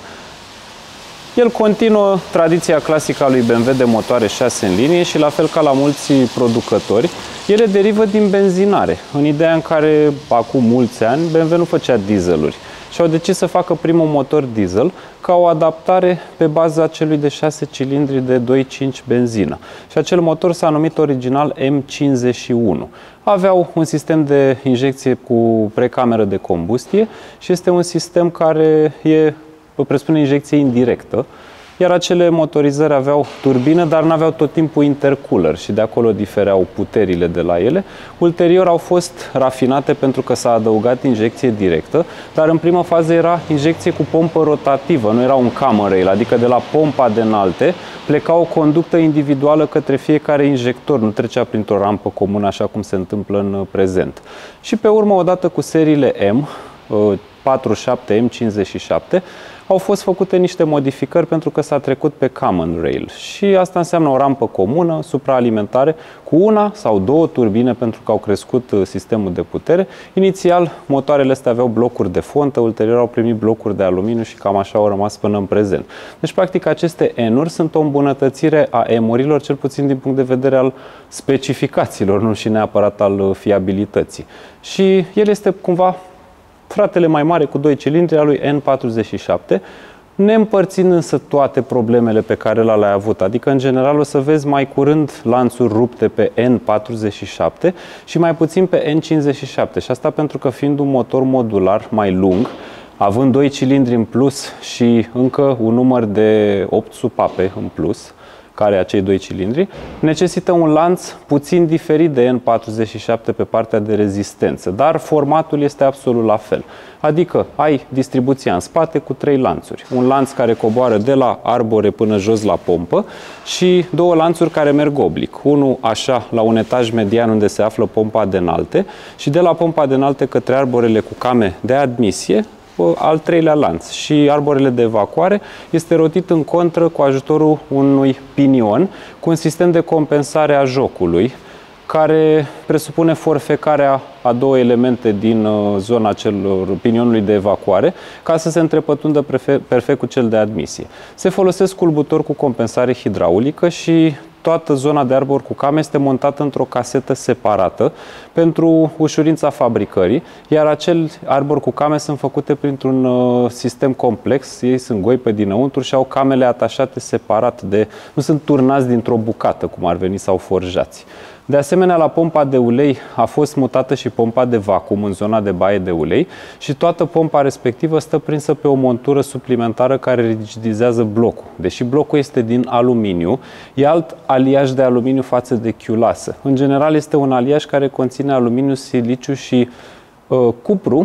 El continuă tradiția clasică a lui B M W de motoare șase în linie și, la fel ca la mulți producători, ele derivă din benzinare, în ideea în care, acum mulți ani, B M W nu făcea dieseluri și au decis să facă primul motor diesel ca o adaptare pe baza celui de șase cilindri de doi virgulă cinci benzină. Și acel motor s-a numit original M cincizeci și unu. Aveau un sistem de injecție cu precameră de combustie și este un sistem care e, presupune injecție indirectă, iar acele motorizări aveau turbină, dar nu aveau tot timpul intercooler și de acolo difereau puterile de la ele. Ulterior au fost rafinate pentru că s-a adăugat injecție directă, dar în prima fază era injecție cu pompă rotativă, nu era un camera rail, adică de la pompa de înalte pleca o conductă individuală către fiecare injector, nu trecea printr-o rampă comună așa cum se întâmplă în prezent. Și pe urmă, odată cu seriile M, patruzeci și șapte M cincizeci și șapte, au fost făcute niște modificări pentru că s-a trecut pe common rail și asta înseamnă o rampă comună, supraalimentare, cu una sau două turbine pentru că au crescut sistemul de putere. Inițial, motoarele astea aveau blocuri de fontă, ulterior au primit blocuri de aluminiu și cam așa au rămas până în prezent. Deci, practic, aceste N-uri sunt o îmbunătățire a M-urilor, cel puțin din punct de vedere al specificațiilor, nu și neapărat al fiabilității. Și el este cumva fratele mai mare cu doi cilindri al lui N patruzeci și șapte, neîmpărțind însă toate problemele pe care l-a avut. Adică, în general, o să vezi mai curând lanțuri rupte pe N patruzeci și șapte și mai puțin pe N cincizeci și șapte. Și asta pentru că, fiind un motor modular mai lung, având doi cilindri în plus și încă un număr de opt supape în plus, care acei doi cilindri, necesită un lanț puțin diferit de N patruzeci și șapte pe partea de rezistență, dar formatul este absolut la fel. Adică ai distribuția în spate cu trei lanțuri. Un lanț care coboară de la arbore până jos la pompă și două lanțuri care merg oblic. Unul așa la un etaj median unde se află pompa de înalte și de la pompa de înalte către arborele cu came de admisie, al treilea lanț, și arborele de evacuare este rotit în contră cu ajutorul unui pinion cu un sistem de compensare a jocului care presupune forfecarea a două elemente din zona celor pinionului de evacuare ca să se întrepătundă perfect cu cel de admisie. Se folosesc culbutori cu compensare hidraulică și toată zona de arbor cu came este montată într-o casetă separată pentru ușurința fabricării, iar acel arbor cu came sunt făcute printr-un uh, sistem complex. Ei sunt goi pe dinăuntru și au camele atașate separat, de, nu sunt turnați dintr-o bucată, cum ar veni, sau forjați. De asemenea, la pompa de ulei a fost mutată și pompa de vacuum în zona de baie de ulei și toată pompa respectivă stă prinsă pe o montură suplimentară care rigidizează blocul. Deși blocul este din aluminiu, e alt aliaj de aluminiu față de chiulasă. În general, este un aliaj care conține aluminiu, siliciu și uh, cupru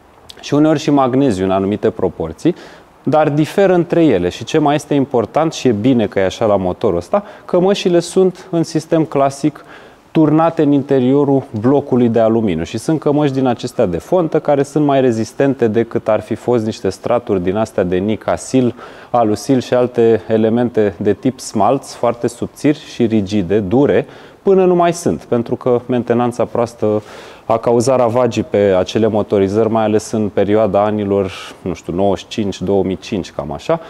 și uneori și magneziu în anumite proporții, dar diferă între ele. Și ce mai este important, și e bine că e așa la motorul ăsta, cămășile sunt în sistem clasic turnate în interiorul blocului de aluminiu și sunt cămăși din acestea de fontă care sunt mai rezistente decât ar fi fost niște straturi din astea de nicasil, alusil și alte elemente de tip smalț, foarte subțiri și rigide, dure, până nu mai sunt, pentru că mentenanța proastă a cauzat ravagii pe acele motorizări, mai ales în perioada anilor, nu știu, nouăzeci și cinci două mii cinci, cam așa.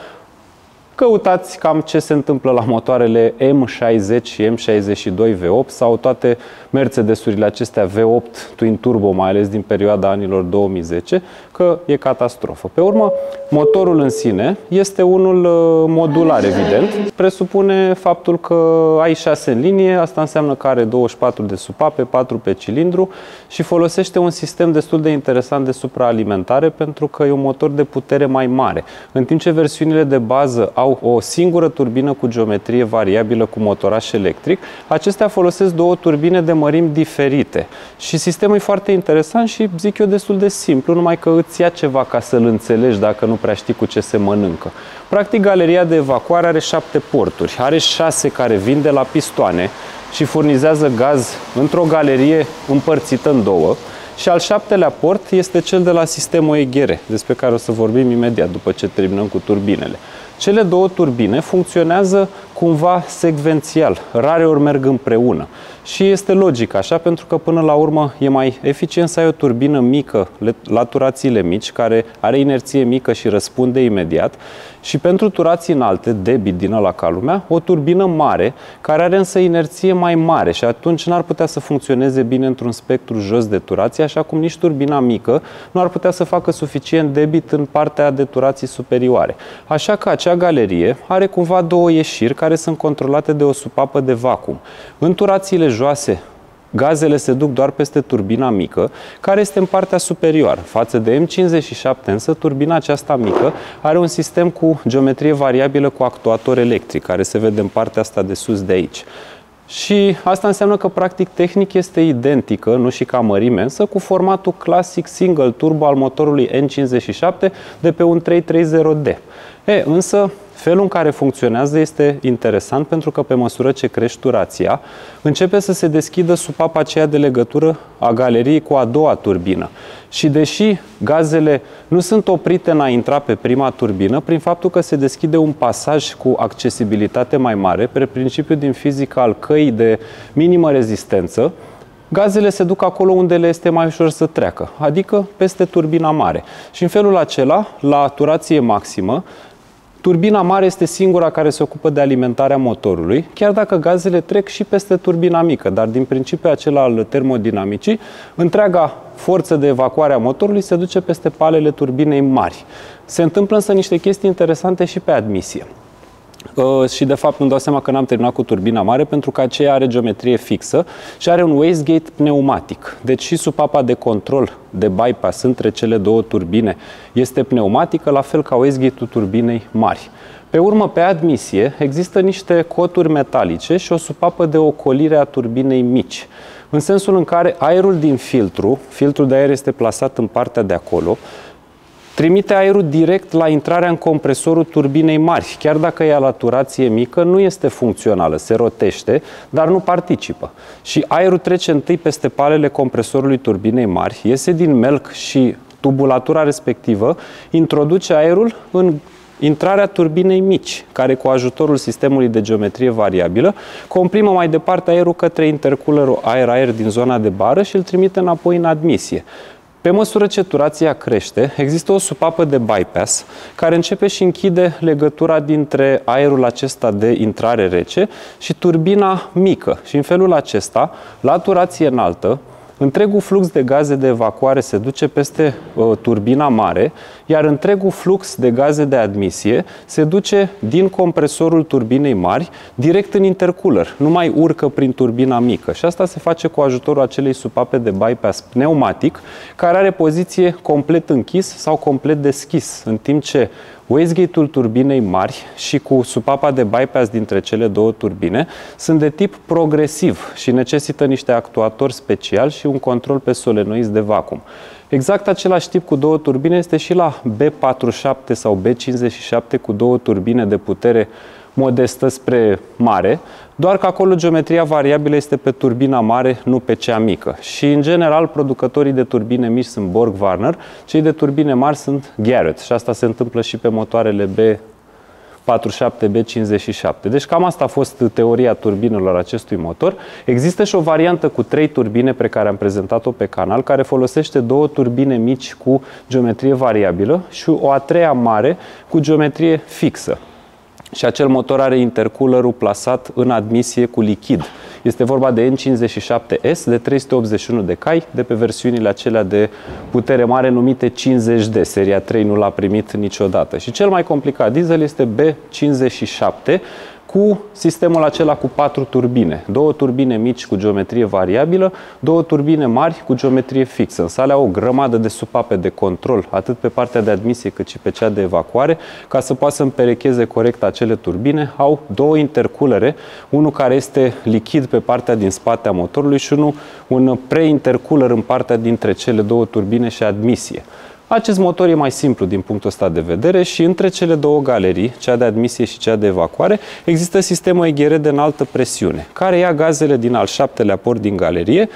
Căutați cam ce se întâmplă la motoarele M șaizeci și M șaizeci și doi V opt sau toate Mercedesurile acestea V opt Twin Turbo, mai ales din perioada anilor două mii zece, că e catastrofă. Pe urmă, motorul în sine este unul modular, evident. Presupune faptul că ai șase în linie, asta înseamnă că are douăzeci și patru de supape, patru pe cilindru și folosește un sistem destul de interesant de supraalimentare pentru că e un motor de putere mai mare. În timp ce versiunile de bază au o singură turbină cu geometrie variabilă cu motoraș electric, acestea folosesc două turbine de mărimi diferite. Și sistemul e foarte interesant și, zic eu, destul de simplu, numai că îți ia ceva ca să-l înțelegi dacă nu prea știi cu ce se mănâncă. Practic, galeria de evacuare are șapte porturi, are șase care vin de la pistoane și furnizează gaz într-o galerie împărțită în două. Și al șaptelea port este cel de la sistemul E G R, despre care o să vorbim imediat după ce terminăm cu turbinele. Cele două turbine funcționează cumva secvențial, rareori merg împreună. Și este logic așa, pentru că până la urmă e mai eficient să ai o turbină mică, la turațiile mici, care are inerție mică și răspunde imediat, și pentru turații înalte, debit din ăla ca lumea, o turbină mare, care are însă inerție mai mare și atunci n-ar putea să funcționeze bine într-un spectru jos de turație, așa cum nici turbina mică nu ar putea să facă suficient debit în partea de turații superioare. Așa că acea galerie are cumva două ieșiri care sunt controlate de o supapă de vacuum. În turațiile joase, gazele se duc doar peste turbina mică, care este în partea superioară. Față de M cincizeci și șapte, însă, turbina aceasta mică are un sistem cu geometrie variabilă cu actuator electric, care se vede în partea asta de sus de aici. Și asta înseamnă că, practic, tehnic este identică, nu și ca mărime, însă cu formatul clasic single turbo al motorului N cincizeci și șapte de pe un trei treizeci D. E, însă, felul în care funcționează este interesant pentru că pe măsură ce crește turația, începe să se deschidă supapa aceea de legătură a galeriei cu a doua turbină. Și deși gazele nu sunt oprite în a intra pe prima turbină, prin faptul că se deschide un pasaj cu accesibilitate mai mare, pe principiu din fizică al căii de minimă rezistență, gazele se duc acolo unde le este mai ușor să treacă, adică peste turbina mare. Și în felul acela, la turație maximă, turbina mare este singura care se ocupă de alimentarea motorului, chiar dacă gazele trec și peste turbina mică, dar din principiul acela al termodinamicii, întreaga forță de evacuare a motorului se duce peste palele turbinei mari. Se întâmplă însă niște chestii interesante și pe admisie. Uh, și de fapt îmi dau seama că n-am terminat cu turbina mare pentru că aceea are geometrie fixă și are un wastegate pneumatic. Deci și supapa de control de bypass între cele două turbine este pneumatică, la fel ca wastegate-ul turbinei mari. Pe urmă, pe admisie, există niște coturi metalice și o supapă de ocolire a turbinei mici, în sensul în care aerul din filtru, filtrul de aer este plasat în partea de acolo, trimite aerul direct la intrarea în compresorul turbinei mari. Chiar dacă e la turație mică, nu este funcțională, se rotește, dar nu participă. Și aerul trece întâi peste palele compresorului turbinei mari, iese din melc și tubulatura respectivă introduce aerul în intrarea turbinei mici, care cu ajutorul sistemului de geometrie variabilă comprimă mai departe aerul către intercoolerul aer-aer din zona de bară și îl trimite înapoi în admisie. Pe măsură ce turația crește, există o supapă de bypass care începe și închide legătura dintre aerul acesta de intrare rece și turbina mică. Și în felul acesta, la turație înaltă, întregul flux de gaze de evacuare se duce peste uh, turbina mare, iar întregul flux de gaze de admisie se duce din compresorul turbinei mari direct în intercooler, nu mai urcă prin turbina mică. Și asta se face cu ajutorul acelei supape de bypass pneumatic, care are poziție complet închis sau complet deschis, în timp ce wastegate-ul turbinei mari și cu supapa de bypass dintre cele două turbine sunt de tip progresiv și necesită niște actuatori speciali și un control pe solenoizi de vacuum. Exact același tip cu două turbine este și la B patruzeci și șapte sau B cincizeci și șapte cu două turbine de putere modestă spre mare, doar că acolo geometria variabilă este pe turbina mare, nu pe cea mică. Și, în general, producătorii de turbine mici sunt Borg-Warner, cei de turbine mari sunt Garrett. Și asta se întâmplă și pe motoarele B patruzeci și șapte B cincizeci și șapte. Deci cam asta a fost teoria turbinelor acestui motor. Există și o variantă cu trei turbine pe care am prezentat-o pe canal, care folosește două turbine mici cu geometrie variabilă și o a treia mare cu geometrie fixă. Și acel motor are intercoolerul plasat în admisie cu lichid. Este vorba de N cincizeci și șapte S de trei sute optzeci și unu de cai, de pe versiunile acelea de putere mare numite cincizeci D. Seria trei nu l-a primit niciodată. Și cel mai complicat diesel este B cincizeci și șapte, cu sistemul acela cu patru turbine. Două turbine mici cu geometrie variabilă, două turbine mari cu geometrie fixă. În sală au o grămadă de supape de control, atât pe partea de admisie cât și pe cea de evacuare, ca să poată să împerecheze corect acele turbine. Au două intercoolere, unul care este lichid pe partea din spate a motorului și unul un pre-intercooler în partea dintre cele două turbine și admisie. Acest motor e mai simplu din punctul ăsta de vedere și între cele două galerii, cea de admisie și cea de evacuare, există sistemul E G R de înaltă presiune, care ia gazele din al șaptelea port din galerie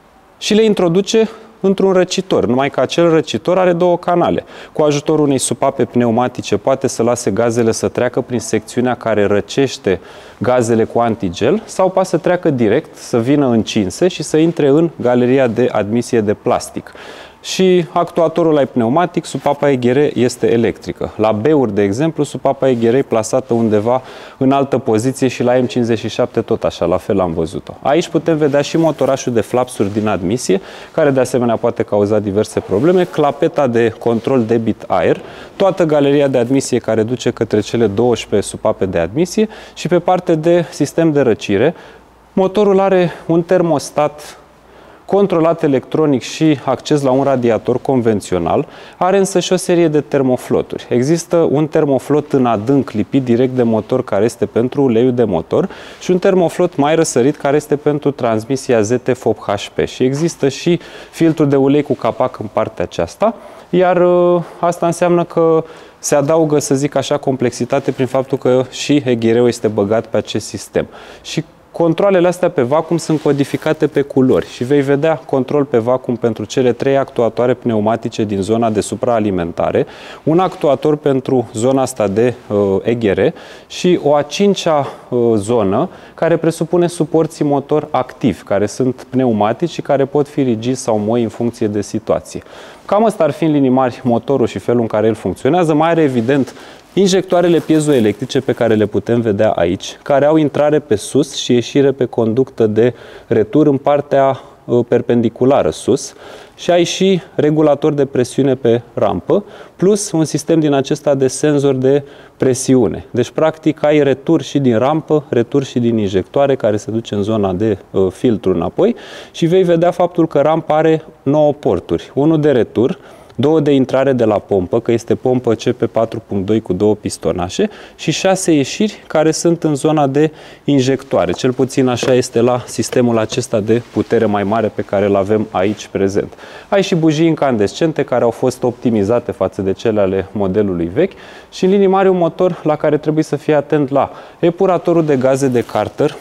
și le introduce într-un răcitor, numai că acel răcitor are două canale. Cu ajutorul unei supape pneumatice poate să lase gazele să treacă prin secțiunea care răcește gazele cu antigel sau poate să treacă direct, să vină încinse și să intre în galeria de admisie de plastic. Și actuatorul ăla e pneumatic, supapa E G R este electrică. La B-uri, de exemplu, supapa E G R e plasată undeva în altă poziție și la M cincizeci și șapte tot așa, la fel am văzut-o. Aici putem vedea și motorașul de flapsuri din admisie, care de asemenea poate cauza diverse probleme, clapeta de control debit-aer, toată galeria de admisie care duce către cele douăsprezece supape de admisie și pe partea de sistem de răcire, motorul are un termostat controlat electronic și acces la un radiator convențional, are însă și o serie de termofloturi. Există un termoflot în adânc lipit direct de motor care este pentru uleiul de motor și un termoflot mai răsărit care este pentru transmisia Z T F opt H P și există și filtrul de ulei cu capac în partea aceasta, iar asta înseamnă că se adaugă, să zic așa, complexitate prin faptul că și E G R-ul este băgat pe acest sistem. Și controlele astea pe vacuum sunt codificate pe culori și vei vedea control pe vacuum pentru cele trei actuatoare pneumatice din zona de supraalimentare, un actuator pentru zona asta de uh, E G R și o a cincea uh, zonă care presupune suporții motor activi, care sunt pneumatici și care pot fi rigizi sau moi în funcție de situație. Cam ăsta ar fi în linii mari motorul și felul în care el funcționează. Mai are evident injectoarele piezoelectrice pe care le putem vedea aici, care au intrare pe sus și ieșire pe conductă de retur în partea perpendiculară sus și ai și regulator de presiune pe rampă, plus un sistem din acesta de senzor de presiune. Deci, practic, ai retur și din rampă, retur și din injectoare, care se duce în zona de uh, filtru înapoi și vei vedea faptul că rampa are nouă porturi. Unul de retur, două de intrare de la pompă, că este pompă C P patru punct doi cu două pistonașe și șase ieșiri care sunt în zona de injectoare. Cel puțin așa este la sistemul acesta de putere mai mare pe care îl avem aici prezent. Ai și bujii incandescente care au fost optimizate față de cele ale modelului vechi și în linii mari un motor la care trebuie să fie atent la epuratorul de gaze de Carter,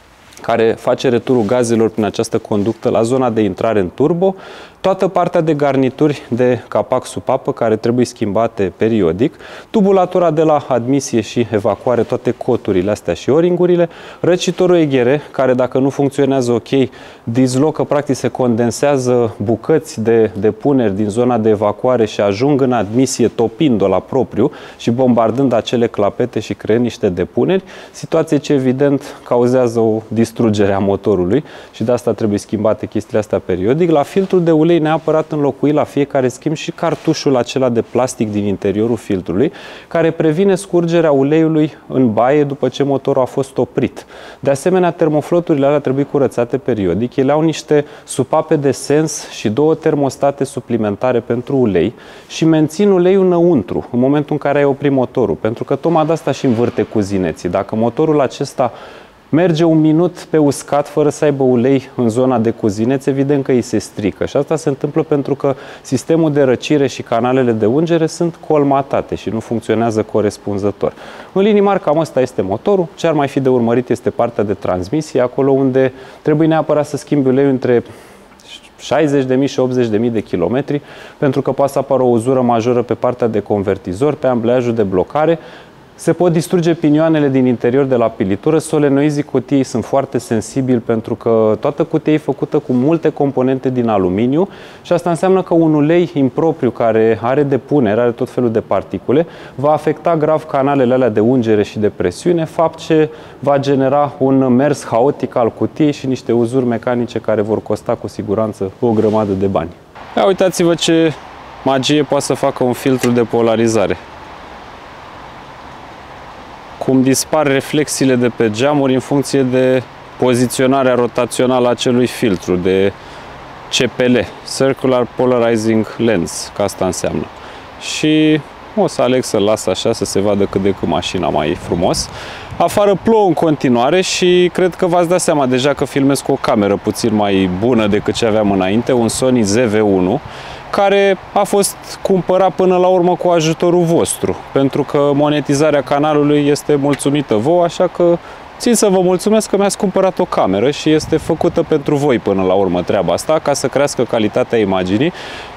care face returul gazelor prin această conductă la zona de intrare în turbo, toată partea de garnituri de capac supapă care trebuie schimbate periodic, tubulatura de la admisie și evacuare, toate coturile astea și o-ringurile, răcitorul E G R, care dacă nu funcționează ok, dislocă, practic se condensează bucăți de depuneri din zona de evacuare și ajung în admisie topind-o la propriu și bombardând acele clapete și creând niște depuneri, situație ce evident cauzează o distrugere a motorului și de asta trebuie schimbate chestiile astea periodic. La filtrul de ulei neapărat înlocui la fiecare schimb și cartușul acela de plastic din interiorul filtrului, care previne scurgerea uleiului în baie după ce motorul a fost oprit. De asemenea, termofloturile alea trebuie curățate periodic. Ele au niște supape de sens și două termostate suplimentare pentru ulei și mențin uleiul înăuntru în momentul în care ai oprit motorul, pentru că tocmai de asta și învârte cuzineții. Dacă motorul acesta merge un minut pe uscat fără să aibă ulei în zona de cuzineț, evident că îi se strică. Și asta se întâmplă pentru că sistemul de răcire și canalele de ungere sunt colmatate și nu funcționează corespunzător. În linii mari, cam ăsta este motorul. Ce ar mai fi de urmărit este partea de transmisie, acolo unde trebuie neapărat să schimbi uleiul între șaizeci de mii și optzeci de mii de kilometri, pentru că poate să apară o uzură majoră pe partea de convertizor, pe ambleiajul de blocare. Se pot distruge pinioanele din interior de la pilitură. Solenoizii cutiei sunt foarte sensibili pentru că toată cutia e făcută cu multe componente din aluminiu și asta înseamnă că un ulei impropriu care are depunere, are tot felul de particule, va afecta grav canalele alea de ungere și de presiune, fapt ce va genera un mers haotic al cutiei și niște uzuri mecanice care vor costa cu siguranță o grămadă de bani. Ia uitați-vă ce magie poate să facă un filtru de polarizare. Cum dispar reflexiile de pe geamuri în funcție de poziționarea rotațională a acelui filtru, de C P L, Circular Polarizing Lens, că asta înseamnă. Și o să aleg să las așa, să se vadă cât de cât mașina mai frumos. Afară plouă în continuare și cred că v-ați dat seama deja că filmez cu o cameră puțin mai bună decât ce aveam înainte, un Sony Z V unu, care a fost cumpărat până la urmă cu ajutorul vostru, pentru că monetizarea canalului este mulțumită vouă, așa că țin să vă mulțumesc că mi-ați cumpărat o cameră și este făcută pentru voi până la urmă treaba asta, ca să crească calitatea imaginii.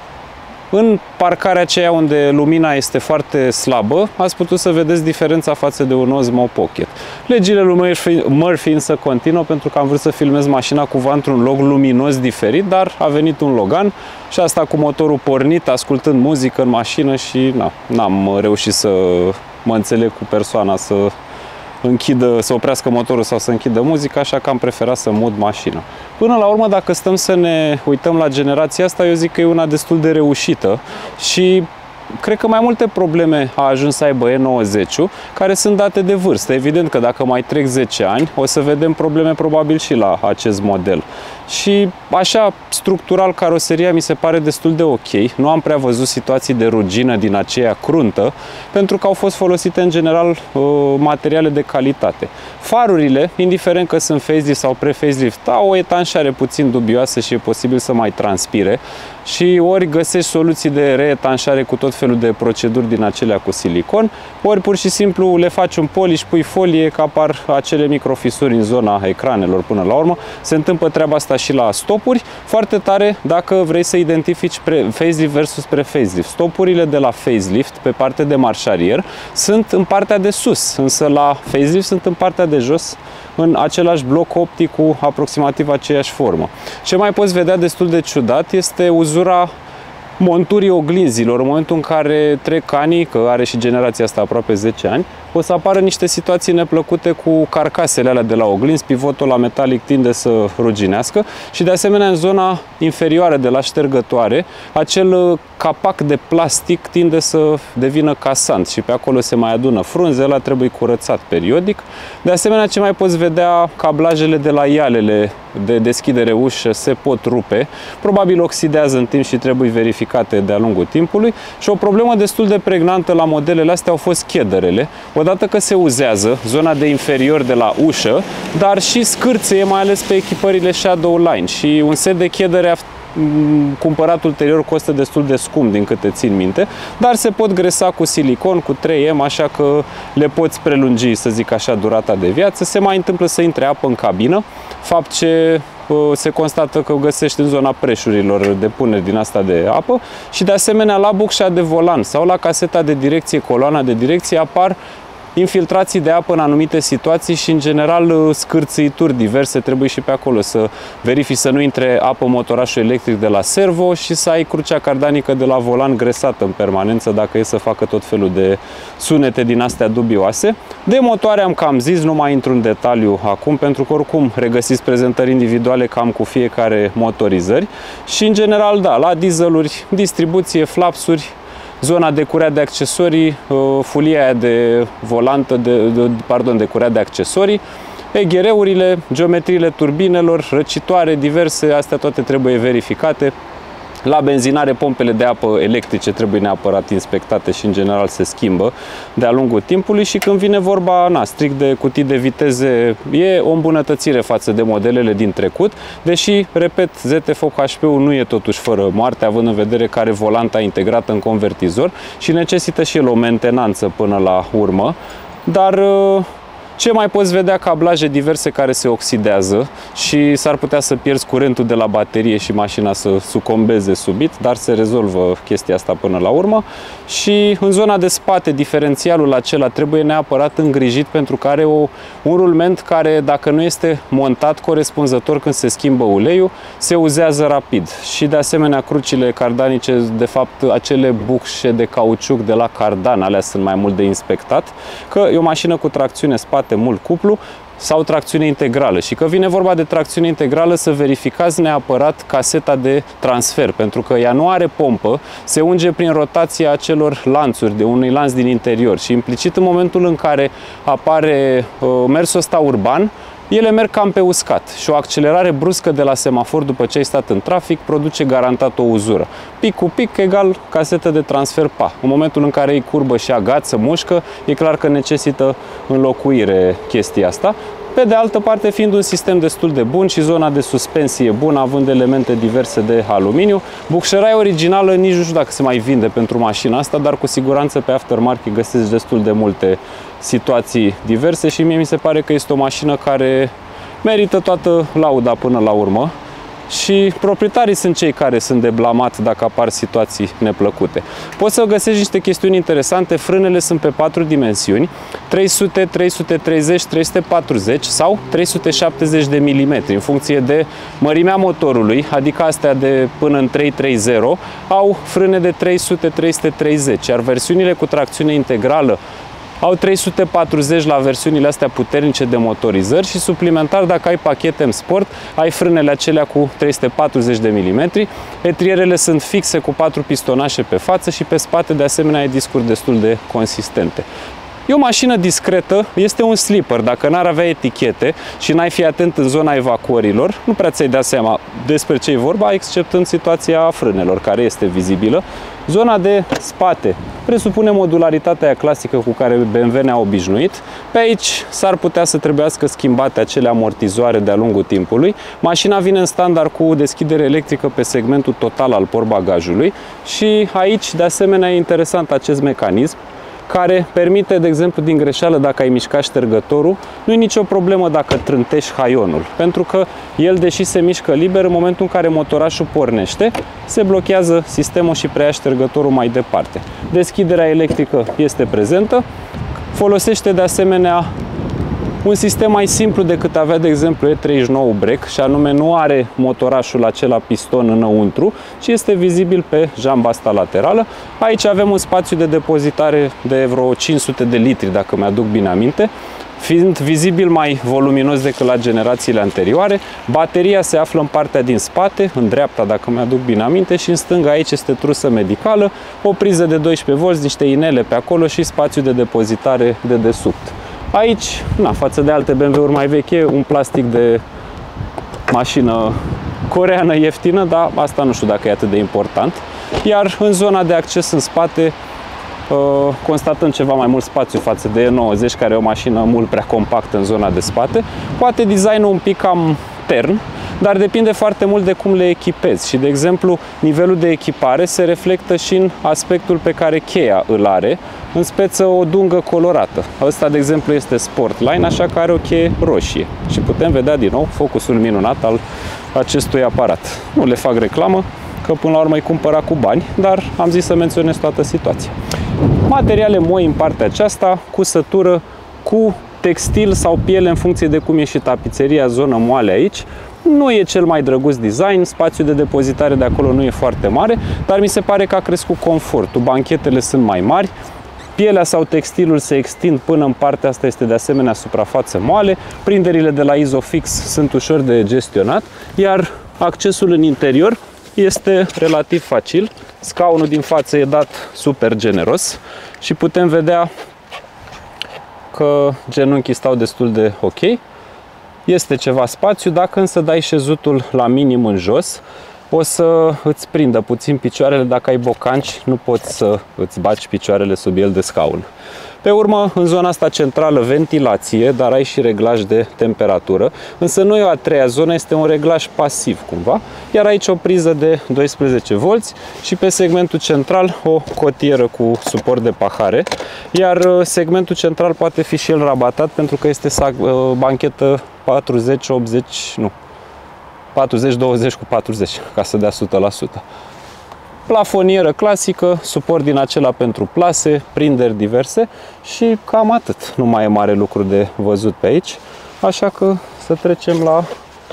În parcarea aceea unde lumina este foarte slabă, ați putut să vedeți diferența față de un Osmo Pocket. Legile lui Murphy, Murphy însă continuă, pentru că am vrut să filmez mașina cumva într-un loc luminos diferit, dar a venit un Logan și asta cu motorul pornit, ascultând muzică în mașină și n-am reușit să mă înțeleg cu persoana să închidă, să oprească motorul sau să închidă muzica, așa că am preferat să mud mașina. Până la urmă, dacă stăm să ne uităm la generația asta, eu zic că e una destul de reușită și cred că mai multe probleme a ajuns să aibă E nouăzeci, care sunt date de vârstă. Evident că dacă mai trec zece ani, o să vedem probleme probabil și la acest model. Și așa, structural, caroseria mi se pare destul de ok. Nu am prea văzut situații de rugină din aceea cruntă, pentru că au fost folosite în general materiale de calitate. Farurile, indiferent că sunt facelift sau pre-facelift, au o etanșare puțin dubioasă și e posibil să mai transpire. Și ori găsești soluții de reetanșare cu tot felul de proceduri din acelea cu silicon, ori pur și simplu le faci un polish, pui folie, că apar acele microfisuri în zona ecranelor până la urmă. Se întâmplă treaba asta și la stopuri, foarte tare dacă vrei să identifici facelift versus pre-facelift. Stopurile de la facelift pe partea de marșarier sunt în partea de sus, însă la facelift sunt în partea de jos, în același bloc optic cu aproximativ aceeași formă. Ce mai poți vedea destul de ciudat este uzura monturii oglinzilor. În momentul în care trec anii, că are și generația asta aproape zece ani, o să apară niște situații neplăcute cu carcasele alea de la oglinzi, pivotul la metalic tinde să ruginească și de asemenea în zona inferioară de la ștergătoare, acel capac de plastic tinde să devină casant și pe acolo se mai adună frunze, ăla trebuie curățat periodic. De asemenea, ce mai poți vedea, cablajele de la ialele de deschidere ușă se pot rupe, probabil oxidează în timp și trebuie verificate de-a lungul timpului și o problemă destul de pregnantă la modelele astea au fost chederele. Odată că se uzează, zona de inferior de la ușă, dar și scârțâie, mai ales pe echipările Shadow Line și un set de chedere cumpărat ulterior costă destul de scump din câte țin minte, dar se pot gresa cu silicon, cu trei M, așa că le poți prelungi, să zic așa, durata de viață. Se mai întâmplă să intre apă în cabină, fapt ce se constată că găsești în zona preșurilor depuneri din asta de apă și de asemenea la bucșa de volan sau la caseta de direcție, coloana de direcție apar infiltrații de apă în anumite situații și, în general, scârțâituri diverse. Trebuie și pe acolo să verifici să nu intre apă în motorașul electric de la servo și să ai crucea cardanică de la volan gresată în permanență dacă e să facă tot felul de sunete din astea dubioase. De motoare am cam zis, nu mai intru în detaliu acum, pentru că oricum regăsiți prezentări individuale cam cu fiecare motorizări și, în general, da, la dieseluri, distribuție, flapsuri, zona de curea de accesorii, fulia aia de volantă, de, de, pardon, de curea de accesorii, E G R-urile, geometriile turbinelor, răcitoare diverse, astea toate trebuie verificate La benzinare, pompele de apă electrice trebuie neapărat inspectate și în general se schimbă de-a lungul timpului și când vine vorba, na, strict de cutii de viteze, e o îmbunătățire față de modelele din trecut, deși, repet, Z F opt H P-ul nu e totuși fără moarte, având în vedere că are volanta integrată în convertizor și necesită și el o mentenanță până la urmă, dar ce mai poți vedea? Cablaje diverse care se oxidează și s-ar putea să pierzi curentul de la baterie și mașina să sucombeze subit, dar se rezolvă chestia asta până la urmă. Și în zona de spate, diferențialul acela trebuie neapărat îngrijit pentru că are o, un rulment care, dacă nu este montat corespunzător când se schimbă uleiul, se uzează rapid. Și de asemenea crucile cardanice, de fapt acele bucșe de cauciuc de la cardan, alea sunt mai mult de inspectat, că e o mașină cu tracțiune spate mult cuplu sau tracțiune integrală și că vine vorba de tracțiune integrală să verificați neapărat caseta de transfer, pentru că ea nu are pompă, se unge prin rotația acelor lanțuri, de unui lanț din interior și implicit în momentul în care apare uh, mersul ăsta urban, ele merg cam pe uscat și o accelerare bruscă de la semafor după ce ai stat în trafic produce garantat o uzură. Pic cu pic egal casetă de transfer pa. În momentul în care îi curbă și agață, mușcă, e clar că necesită înlocuire chestia asta. Pe de altă parte, fiind un sistem destul de bun și zona de suspensie bună, având elemente diverse de aluminiu, bucșăraia originală nici nu știu dacă se mai vinde pentru mașina asta, dar cu siguranță pe aftermarket găsești destul de multe situații diverse și mie mi se pare că este o mașină care merită toată lauda până la urmă. Și proprietarii sunt cei care sunt de blamat dacă apar situații neplăcute. Poți să găsești niște chestiuni interesante, frânele sunt pe patru dimensiuni, trei sute, trei sute treizeci, trei sute patruzeci sau trei sute șaptezeci de milimetri, în funcție de mărimea motorului, adică astea de până în trei sute treizeci au frâne de trei sute, trei sute treizeci, iar versiunile cu tracțiune integrală au trei sute patruzeci la versiunile astea puternice de motorizări și suplimentar, dacă ai pachet M Sport, ai frânele acelea cu trei sute patruzeci de milimetri. Etrierele sunt fixe cu patru pistonașe pe față și pe spate de asemenea ai discuri destul de consistente. E o mașină discretă, este un slipper. Dacă n-ar avea etichete și n-ai fi atent în zona evacuărilor, nu prea ți-ai dat seama despre ce e vorba, exceptând situația frânelor, care este vizibilă. Zona de spate presupune modularitatea aia clasică cu care B M W ne-a obișnuit. Pe aici s-ar putea să trebuiască schimbate acele amortizoare de-a lungul timpului. Mașina vine în standard cu deschidere electrică pe segmentul total al portbagajului și aici, de asemenea, e interesant acest mecanism care permite, de exemplu, din greșeală, dacă ai mișcat ștergătorul, nu e nicio problemă dacă trântești haionul, pentru că el, deși se mișcă liber, în momentul în care motorașul pornește, se blochează sistemul și preia ștergătorul mai departe. Deschiderea electrică este prezentă, folosește de asemenea un sistem mai simplu decât avea, de exemplu, E treizeci și nouă Break, și anume nu are motorașul acela piston înăuntru, ci este vizibil pe jamba asta laterală. Aici avem un spațiu de depozitare de vreo cinci sute de litri, dacă mi-aduc bine aminte, fiind vizibil mai voluminos decât la generațiile anterioare. Bateria se află în partea din spate, în dreapta, dacă mi-aduc bine aminte, și în stânga aici este trusă medicală, o priză de doisprezece volți, niște inele pe acolo și spațiu de depozitare de desubt. Aici, na, față de alte B M W-uri mai vechi, un plastic de mașină coreeană ieftină, dar asta nu știu dacă e atât de important. Iar în zona de acces în spate constatăm ceva mai mult spațiu față de E nouăzeci, care e o mașină mult prea compactă în zona de spate. Poate designul un pic cam tern, dar depinde foarte mult de cum le echipezi și, de exemplu, nivelul de echipare se reflectă și în aspectul pe care cheia îl are, în speță o dungă colorată. Ăsta, de exemplu, este Sportline, așa că are o cheie roșie și putem vedea din nou focusul minunat al acestui aparat. Nu le fac reclamă, că până la urmă îi cumpăra cu bani, dar am zis să menționez toată situația. Materiale moi în partea aceasta, cusătură cu textil sau piele în funcție de cum e și tapiseria, zonă moale aici. Nu e cel mai drăguț design, spațiul de depozitare de acolo nu e foarte mare, dar mi se pare că a crescut confortul. Banchetele sunt mai mari, pielea sau textilul se extind până în partea asta, este de asemenea suprafață moale, prinderile de la Isofix sunt ușor de gestionat, iar accesul în interior este relativ facil. Scaunul din față e dat super generos și putem vedea că genunchii stau destul de ok. Este ceva spațiu, dacă însă dai șezutul la minim în jos, o să îți prindă puțin picioarele. Dacă ai bocanci, nu poți să îți baci picioarele sub el de scaun. Pe urmă, în zona asta centrală, ventilație, dar ai și reglaj de temperatură. Însă nu e o a treia zonă, este un reglaj pasiv cumva. Iar aici o priză de doisprezece volți și pe segmentul central o cotieră cu suport de pahare. Iar segmentul central poate fi și el rabatat pentru că este banchetă patruzeci optzeci, nu, patruzeci douăzeci cu patruzeci, ca să dea o sută la sută. Plafonieră clasică, suport din acela pentru plase, prinderi diverse și cam atât. Nu mai e mare lucru de văzut pe aici, așa că să trecem la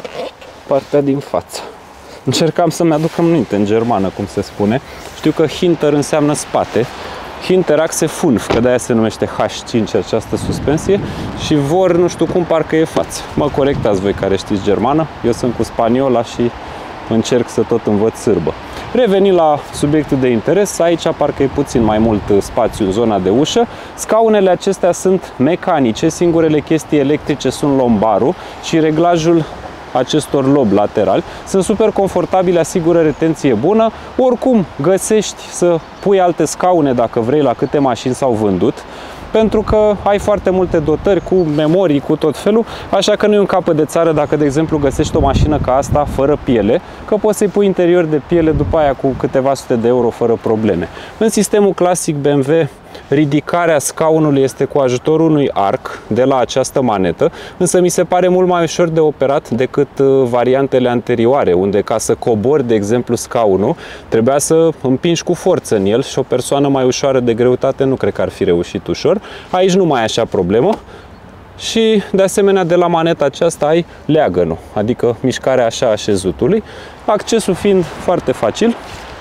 partea din față. Încercam să-mi aduc aminte în germană, cum se spune. Știu că Hinter înseamnă spate, Hinterachse fünf, că de-aia se numește H cinci această suspensie, și vor, nu știu cum, parcă e față. Mă corectați voi care știți germană, eu sunt cu spaniola și încerc să tot învăț sârbă. Revenind la subiectul de interes, aici parcă e puțin mai mult spațiu în zona de ușă. Scaunele acestea sunt mecanice, singurele chestii electrice sunt lombarul și reglajul acestor lobi laterali. Sunt super confortabile, asigură retenție bună. Oricum găsești să pui alte scaune dacă vrei la câte mașini s-au vândut, pentru că ai foarte multe dotări cu memorii, cu tot felul, așa că nu e un capăt de țară dacă, de exemplu, găsești o mașină ca asta fără piele, că poți să-i pui interior de piele după aia cu câteva sute de euro fără probleme. În sistemul clasic B M W, ridicarea scaunului este cu ajutorul unui arc de la această manetă, însă mi se pare mult mai ușor de operat decât variantele anterioare, unde ca să cobori, de exemplu, scaunul, trebuia să împingi cu forță în el și o persoană mai ușoară de greutate nu cred că ar fi reușit ușor. Aici nu mai e așa problemă. Și, de asemenea, de la maneta aceasta ai leagănul, adică mișcarea așa a șezutului, accesul fiind foarte facil,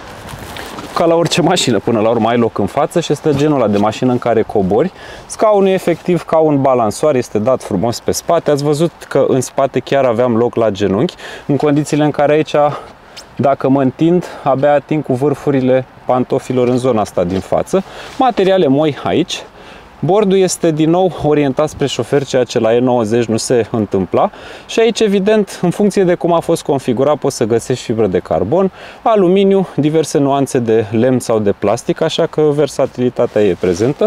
ca la orice mașină, până la urmă ai loc în față și este genul ăla de mașină în care cobori. Scaunul e efectiv ca un balansoar, este dat frumos pe spate. Ați văzut că în spate chiar aveam loc la genunchi, în condițiile în care aici, dacă mă întind, abia ating cu vârfurile pantofilor în zona asta din față. Materiale moi aici. Bordul este din nou orientat spre șofer, ceea ce la E nouăzeci nu se întâmpla. Și aici, evident, în funcție de cum a fost configurat, poți să găsești fibră de carbon, aluminiu, diverse nuanțe de lemn sau de plastic, așa că versatilitatea e prezentă.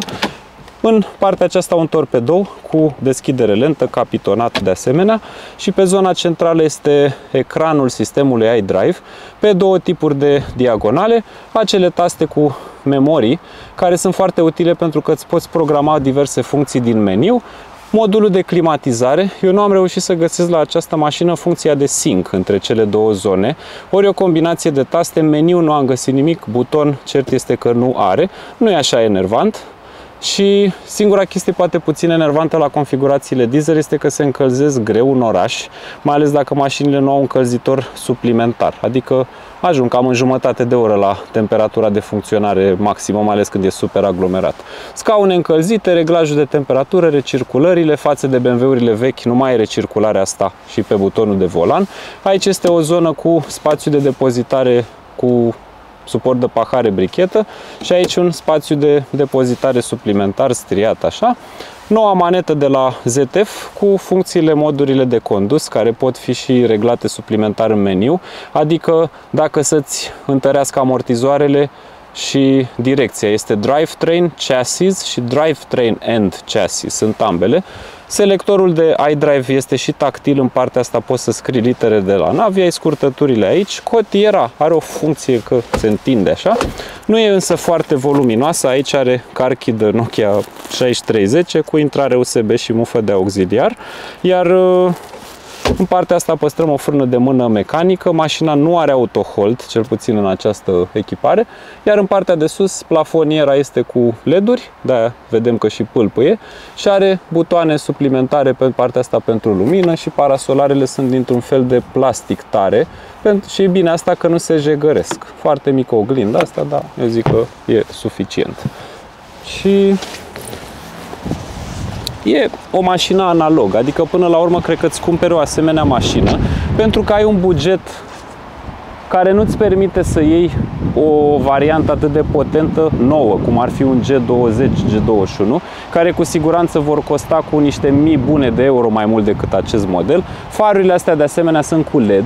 În partea aceasta un torpedou cu deschidere lentă, capitonat de asemenea, și pe zona centrală este ecranul sistemului iDrive pe două tipuri de diagonale, acele taste cu memorii care sunt foarte utile pentru că îți poți programa diverse funcții din meniu. Modulul de climatizare, eu nu am reușit să găsesc la această mașină funcția de sync între cele două zone, ori o combinație de taste. Meniu nu am găsit nimic, buton cert este că nu are, nu e așa enervant. Și singura chestie poate puțin enervantă la configurațiile diesel este că se încălzesc greu în oraș, mai ales dacă mașinile nu au încălzitor suplimentar, adică ajung cam în jumătate de oră la temperatura de funcționare maximă, mai ales când e super aglomerat. Scaune încălzite, reglajul de temperatură, recirculările, față de B M W-urile vechi nu mai e recircularea asta și pe butonul de volan. Aici este o zonă cu spațiu de depozitare cu suport de pahare, brichetă, și aici un spațiu de depozitare suplimentar striat așa. Noua manetă de la Z F cu funcțiile, modurile de condus care pot fi și reglate suplimentar în meniu, adică dacă să-ți întărească amortizoarele și direcția. Este Drivetrain Chassis și Drivetrain and Chassis, sunt ambele. Selectorul de iDrive este și tactil, în partea asta poți să scrii litere de la Navi, ai scurtăturile aici. Cotiera are o funcție că se întinde așa, nu e însă foarte voluminoasă, aici are car key de Nokia șaizeci și trei zece cu intrare U S B și mufă de auxiliar, iar în partea asta păstrăm o frână de mână mecanică. Mașina nu are auto-hold, cel puțin în această echipare, iar în partea de sus plafoniera este cu leduri, de-aia vedem că și pâlpâie, și are butoane suplimentare pe partea asta pentru lumină și parasolarele sunt dintr-un fel de plastic tare și e bine asta că nu se jegăresc. Foarte mică oglindă asta, dar eu zic că e suficient. Și e o mașină analog, adică până la urmă cred că îți cumperi o asemenea mașină pentru că ai un buget care nu-ți permite să iei o variantă atât de potentă nouă, cum ar fi un G douăzeci, G douăzeci și unu, care cu siguranță vor costa cu niște mii bune de euro mai mult decât acest model. Farurile astea de asemenea sunt cu LED.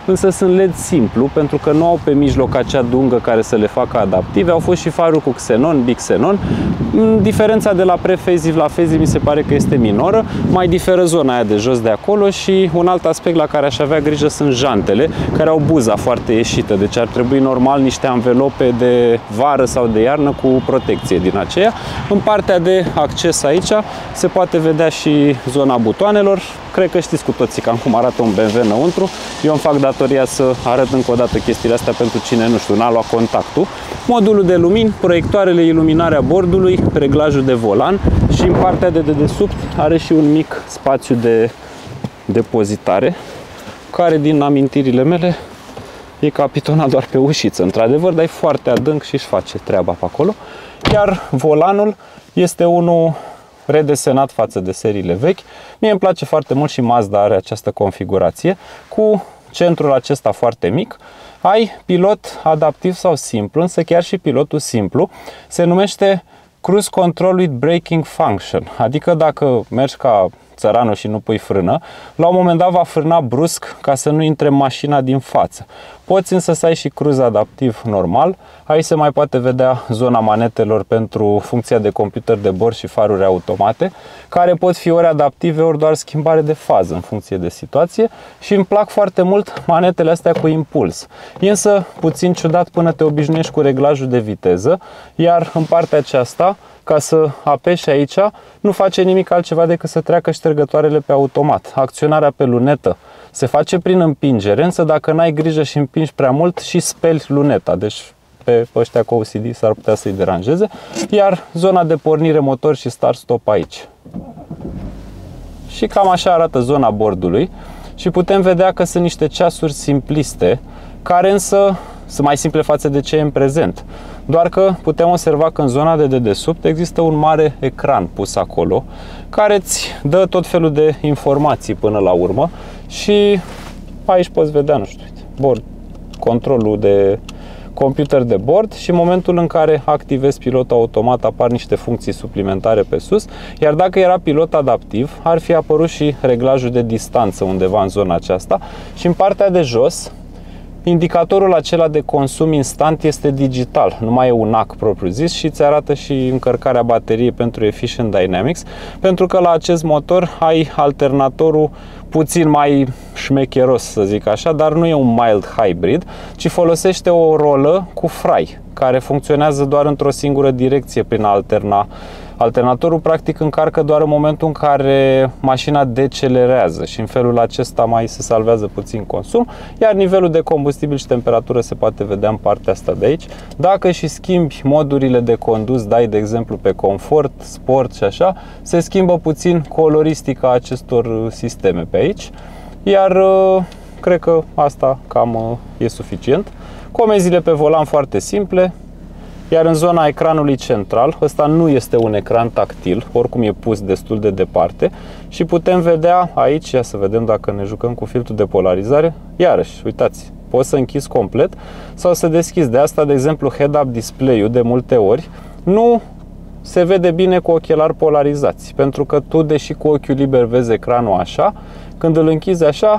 însă sunt L E D simplu, pentru că nu au pe mijloc acea dungă care să le facă adaptive. Au fost și faruri cu xenon, bixenon. Diferența de la pre-phasive la phasive mi se pare că este minoră, mai diferă zona aia de jos de acolo și un alt aspect la care aș avea grijă sunt jantele, care au buza foarte ieșită, deci ar trebui normal niște anvelope de vară sau de iarnă cu protecție din aceea. În partea de acces aici se poate vedea și zona butoanelor. Cred că știți cu toții cam cum arată un B M W înăuntru. Eu îmi fac datoria să arăt încă o dată chestiile astea pentru cine, nu știu, n-a luat contactul. Modulul de lumini, proiectoarele, iluminarea bordului, reglajul de volan și în partea de dedesubt are și un mic spațiu de depozitare, care din amintirile mele e capitonat doar pe ușiță, într-adevăr, dar e foarte adânc și își face treaba pe acolo. Iar volanul este unul redesenat față de seriile vechi. Mie îmi place foarte mult și Mazda are această configurație cu centrul acesta foarte mic. Ai pilot adaptiv sau simplu, însă chiar și pilotul simplu se numește Cruise Control with Braking Function, adică dacă mergi ca țăranul și nu pui frână, la un moment dat va frâna brusc ca să nu intre mașina din față. Poți însă să ai și cruise adaptiv normal. Aici se mai poate vedea zona manetelor pentru funcția de computer de bord și faruri automate, care pot fi ori adaptive, ori doar schimbare de fază în funcție de situație și îmi plac foarte mult manetele astea cu impuls. E însă puțin ciudat până te obișnuiești cu reglajul de viteză, iar în partea aceasta, ca să apeși aici, nu face nimic altceva decât să treacă ștergătoarele pe automat. Acționarea pe lunetă se face prin împingere, însă dacă n-ai grijă și împingi prea mult și speli luneta, deci pe ăștia cu O C D s-ar putea să-i deranjeze. Iar zona de pornire motor și start-stop aici. Și cam așa arată zona bordului și putem vedea că sunt niște ceasuri simpliste, care însă sunt mai simple față de ce e în prezent. Doar că putem observa că în zona de dedesubt există un mare ecran pus acolo, care îți dă tot felul de informații până la urmă și aici poți vedea, nu știu, bord, controlul de computer de bord și în momentul în care activezi pilotul automat apar niște funcții suplimentare pe sus, iar dacă era pilot adaptiv ar fi apărut și reglajul de distanță undeva în zona aceasta și în partea de jos indicatorul acela de consum instant este digital, nu mai e un A C propriu zis și îți arată și încărcarea bateriei pentru Efficient Dynamics, pentru că la acest motor ai alternatorul puțin mai șmecheros, să zic așa, dar nu e un mild hybrid, ci folosește o rolă cu frai, care funcționează doar într-o singură direcție prin a alterna. Alternatorul practic încarcă doar în momentul în care mașina decelerează și în felul acesta mai se salvează puțin consum, iar nivelul de combustibil și temperatură se poate vedea în partea asta de aici. Dacă și schimbi modurile de condus, dai de exemplu pe confort, sport și așa, se schimbă puțin coloristica acestor sisteme pe aici, iar cred că asta cam e suficient. Comenzile pe volan foarte simple. Iar în zona ecranului central, ăsta nu este un ecran tactil, oricum e pus destul de departe și putem vedea aici, ia să vedem dacă ne jucăm cu filtrul de polarizare, iarăși, uitați, poți să închizi complet sau să deschizi. De asta, de exemplu, head-up display-ul de multe ori nu se vede bine cu ochelari polarizați, pentru că tu, deși cu ochiul liber vezi ecranul așa, când îl închizi așa,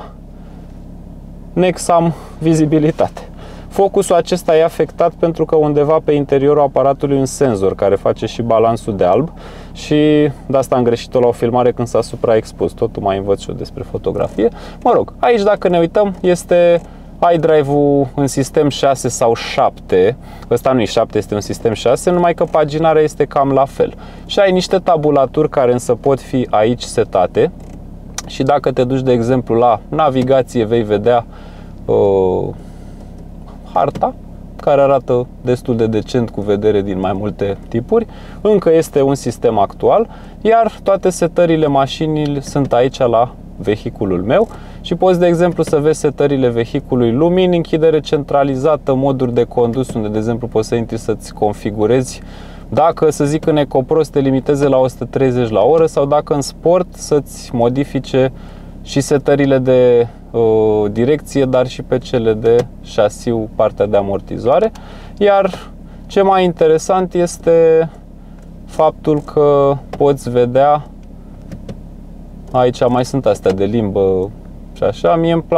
nex am vizibilitate. Focusul acesta e afectat pentru că undeva pe interiorul aparatului un senzor care face și balansul de alb și de asta am greșit-o la o filmare când s-a supraexpus. Totul mai învăț și eu despre fotografie. Mă rog, aici dacă ne uităm este iDrive-ul în sistem șase sau șapte. Ăsta nu e șapte, este un sistem șase, numai că paginarea este cam la fel. Și ai niște tabulaturi care însă pot fi aici setate și dacă te duci de exemplu la navigație vei vedea uh, harta, care arată destul de decent cu vedere din mai multe tipuri. Încă este un sistem actual, iar toate setările mașinii sunt aici la vehiculul meu și poți de exemplu să vezi setările vehiculului, lumini, închidere centralizată, moduri de condus unde de exemplu poți să intri să-ți configurezi dacă, să zic, în EcoPro te limiteze la o sută treizeci la oră sau dacă în sport să-ți modifice și setările de uh, direcție, dar și pe cele de șasiu, partea de amortizoare. Iar ce mai interesant este faptul că poți vedea, aici mai sunt astea de limbă și așa, mie îmi plac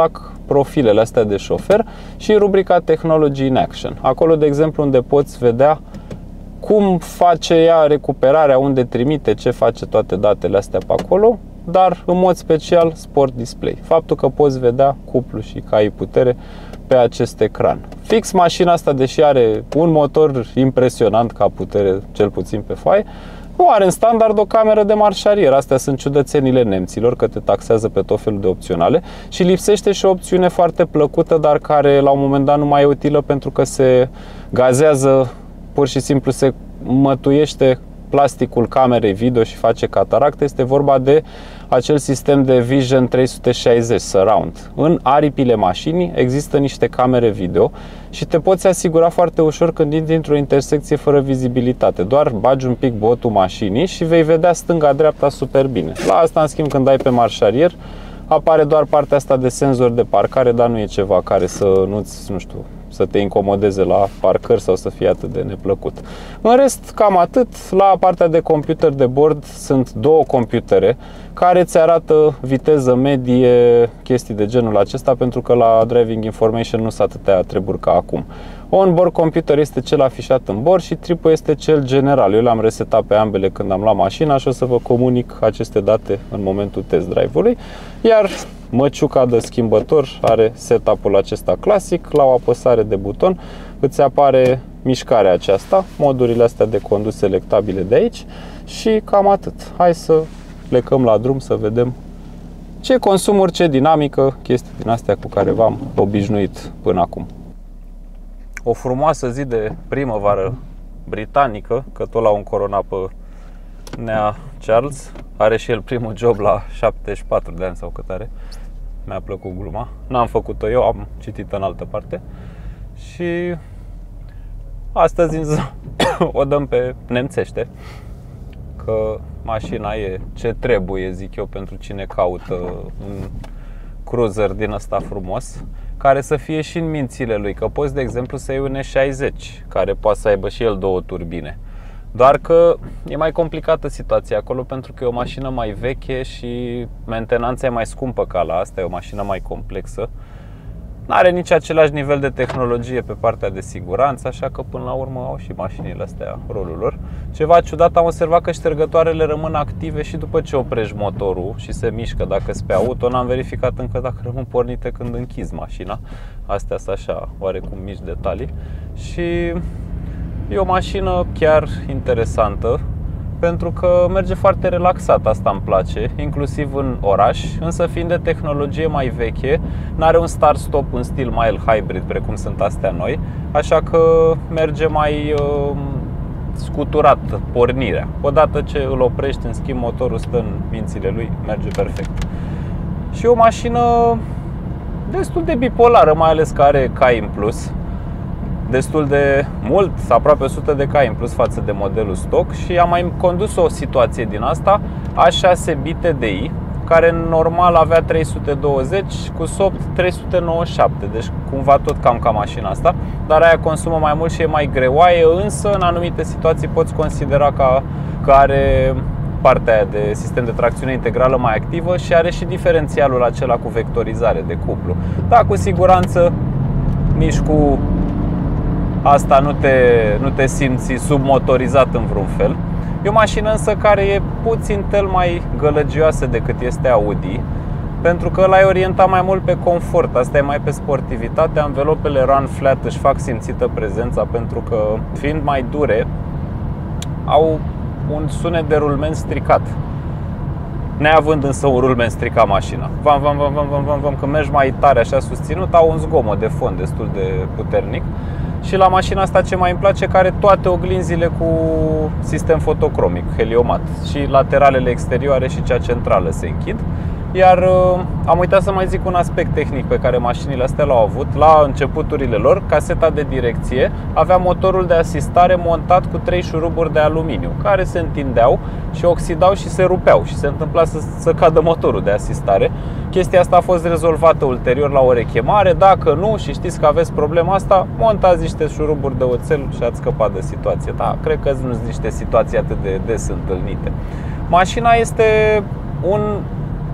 profilele astea de șofer și rubrica Technology in Action. Acolo, de exemplu, unde poți vedea cum face ea recuperarea, unde trimite, ce face toate datele astea pe acolo, dar în mod special Sport Display. Faptul că poți vedea cuplu și cai putere pe acest ecran. Fix mașina asta, deși are un motor impresionant ca putere, cel puțin pe foaie, nu are în standard o cameră de marșarier. Astea sunt ciudățenile nemților, că te taxează pe tot felul de opționale, și lipsește și o opțiune foarte plăcută, dar care la un moment dat nu mai e utilă pentru că se gazează, pur și simplu se mătuiește plasticul camerei video și face cataractă. Este vorba de acel sistem de Vision trei sute șaizeci Surround. În aripile mașinii există niște camere video și te poți asigura foarte ușor când intri într-o intersecție fără vizibilitate. Doar bagi un pic botul mașinii și vei vedea stânga-dreapta super bine. La asta, în schimb, când dai pe marșarier, apare doar partea asta de senzor de parcare, dar nu e ceva care să nu-ți, nu știu, să te incomodeze la parcări sau să fie atât de neplăcut. În rest, cam atât. La partea de computer de bord sunt două computere care îți arată viteză medie, chestii de genul acesta, pentru că la Driving Information nu sunt atâtea treburi ca acum. On-board computer este cel afișat în bord și tripul este cel general. Eu le-am resetat pe ambele când am luat mașina și o să vă comunic aceste date în momentul test drive-ului. Iar măciuca de schimbător are setup-ul acesta clasic. La o apăsare de buton îți apare mișcarea aceasta, modurile astea de condus selectabile de aici și cam atât. Hai să plecăm la drum să vedem ce consumuri, ce dinamică, chestii din astea cu care v-am obișnuit până acum. O frumoasă zi de primăvară britanică, că tot l-au încoronat pe nea Charles. Are și el primul job la șaptezeci și patru de ani sau cât are. Mi-a plăcut gluma. N-am făcut-o eu, am citit în altă parte. Și astăzi o dăm pe nemțește, că mașina e ce trebuie, zic eu, pentru cine caută un cruiser din ăsta frumos, care să fie și în mințile lui, că poți, de exemplu, să iei un E șaizeci, care poate să aibă și el două turbine. Doar că e mai complicată situația acolo, pentru că e o mașină mai veche și mentenanța e mai scumpă ca la asta, e o mașină mai complexă. N-are nici același nivel de tehnologie pe partea de siguranță, așa că până la urmă au și mașinile astea rolul lor. Ceva ciudat, am observat că ștergătoarele rămân active și după ce oprești motorul și se mișcă. Dacă sunt pe auto, n-am verificat încă dacă rămân pornite când închizi mașina. Astea sunt așa oarecum mici detalii. Și e o mașină chiar interesantă, pentru că merge foarte relaxat, asta îmi place, inclusiv în oraș, însă fiind de tehnologie mai veche, n-are un start-stop în stil mild hybrid precum sunt astea noi, așa că merge mai uh, scuturat pornirea. Odată ce îl oprești, în schimb, motorul stă în mințile lui, merge perfect. Și o mașină destul de bipolară, mai ales că are cai în plus, destul de mult, aproape o sută de cai în plus față de modelul stock. Și am mai condus o situație din asta, A șase B T D I, care normal avea trei sute douăzeci, cu soft trei sute nouăzeci și șapte, deci cumva tot cam ca mașina asta, dar aia consumă mai mult și e mai greoaie, însă în anumite situații poți considera că, că are partea aia de sistem de tracțiune integrală mai activă și are și diferențialul acela cu vectorizare de cuplu. Dar cu siguranță nici cu asta nu te, nu te simți submotorizat în vreun fel. E o mașină însă care e puțin tel mai gălăgioasă decât este Audi, pentru că ăla e orientat mai mult pe confort, asta e mai pe sportivitate. Anvelopele Run Flat își fac simțită prezența, pentru că fiind mai dure, au un sunet de rulment stricat, neavând însă un rulment stricat mașina. Vam, vam, vam, vam, vam, vam, vam. Când mergi mai tare, așa susținut, au un zgomot de fond destul de puternic. Și la mașina asta ce mai îmi place, că are toate oglinzile cu sistem fotocromic, heliomat. Și lateralele exterioare și cea centrală se închid. Iar uh, am uitat să mai zic un aspect tehnic pe care mașinile astea l-au avut. La începuturile lor, caseta de direcție avea motorul de asistare montat cu trei șuruburi de aluminiu, care se întindeau și oxidau și se rupeau și se întâmpla să, să cadă motorul de asistare. Chestia asta a fost rezolvată ulterior la o rechemare. Dacă nu și știți că aveți problema asta, montați niște șuruburi de oțel și ați scăpat de situație. Da, cred că nu sunt niște situații atât de des întâlnite. Mașina este un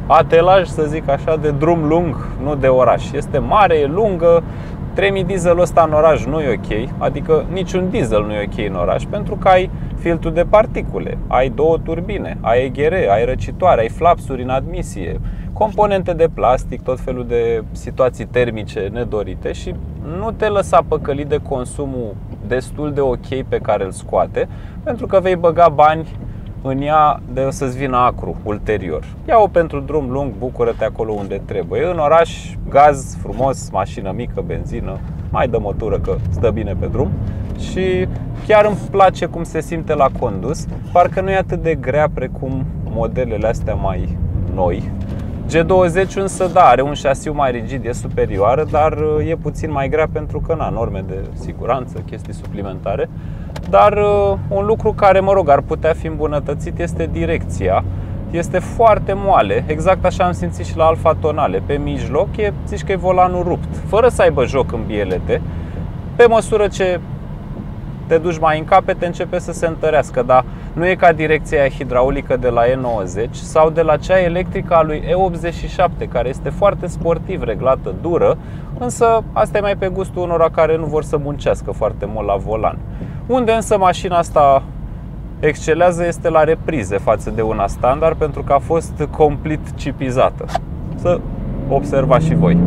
atelaj, să zic așa, de drum lung, nu de oraș. Este mare, e lungă. trei mii dieselul ăsta în oraș nu e ok, adică niciun diesel nu e ok în oraș, pentru că ai filtru de particule, ai două turbine, ai E G R, ai răcitoare, ai flapsuri în admisie, componente de plastic, tot felul de situații termice nedorite și nu te lăsa păcălit de consumul destul de ok pe care îl scoate, pentru că vei băga bani în ea de o să-ți vină acru ulterior. Ia-o pentru drum lung, bucură-te acolo unde trebuie. În oraș, gaz frumos, mașină mică, benzină, mai dă motoră că stă bine pe drum. Și chiar îmi place cum se simte la condus. Parcă nu e atât de grea precum modelele astea mai noi. G douăzeci însă da, are un șasiu mai rigid, e superioară, dar e puțin mai grea pentru că na, norme de siguranță, chestii suplimentare. Dar uh, un lucru care, mă rog, ar putea fi îmbunătățit este direcția. Este foarte moale, exact așa am simțit și la Alfa Tonale. Pe mijloc e, zici că e volanul rupt, fără să aibă joc în bielete. Pe măsură ce te duci mai în capete, începe să se întărească. Dar nu e ca direcția aia hidraulică de la E nouăzeci sau de la cea electrică a lui E optzeci și șapte, care este foarte sportiv reglată, dură. Însă asta e mai pe gustul unora care nu vor să muncească foarte mult la volan. Unde însă mașina asta excelează este la reprize față de una standard, pentru că a fost complet chipizată. Să observați și voi.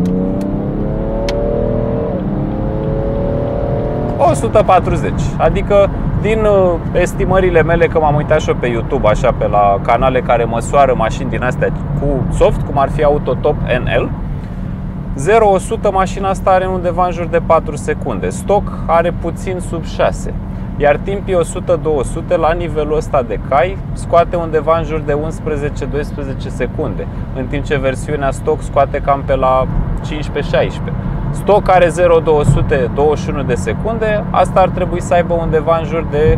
o sută patruzeci, adică din estimările mele, că m-am uitat și eu pe YouTube, așa, pe la canale care măsoară mașini din astea cu soft, cum ar fi Autotop N L, zero o sută mașina asta are undeva în jur de patru secunde. Stock are puțin sub șase. Iar timpii o sută două sute la nivelul ăsta de cai scoate undeva în jur de unsprezece doisprezece secunde, în timp ce versiunea stock scoate cam pe la cincisprezece șaisprezece. Stock are zero două sute douăzeci și unu de secunde, asta ar trebui să aibă undeva în jur de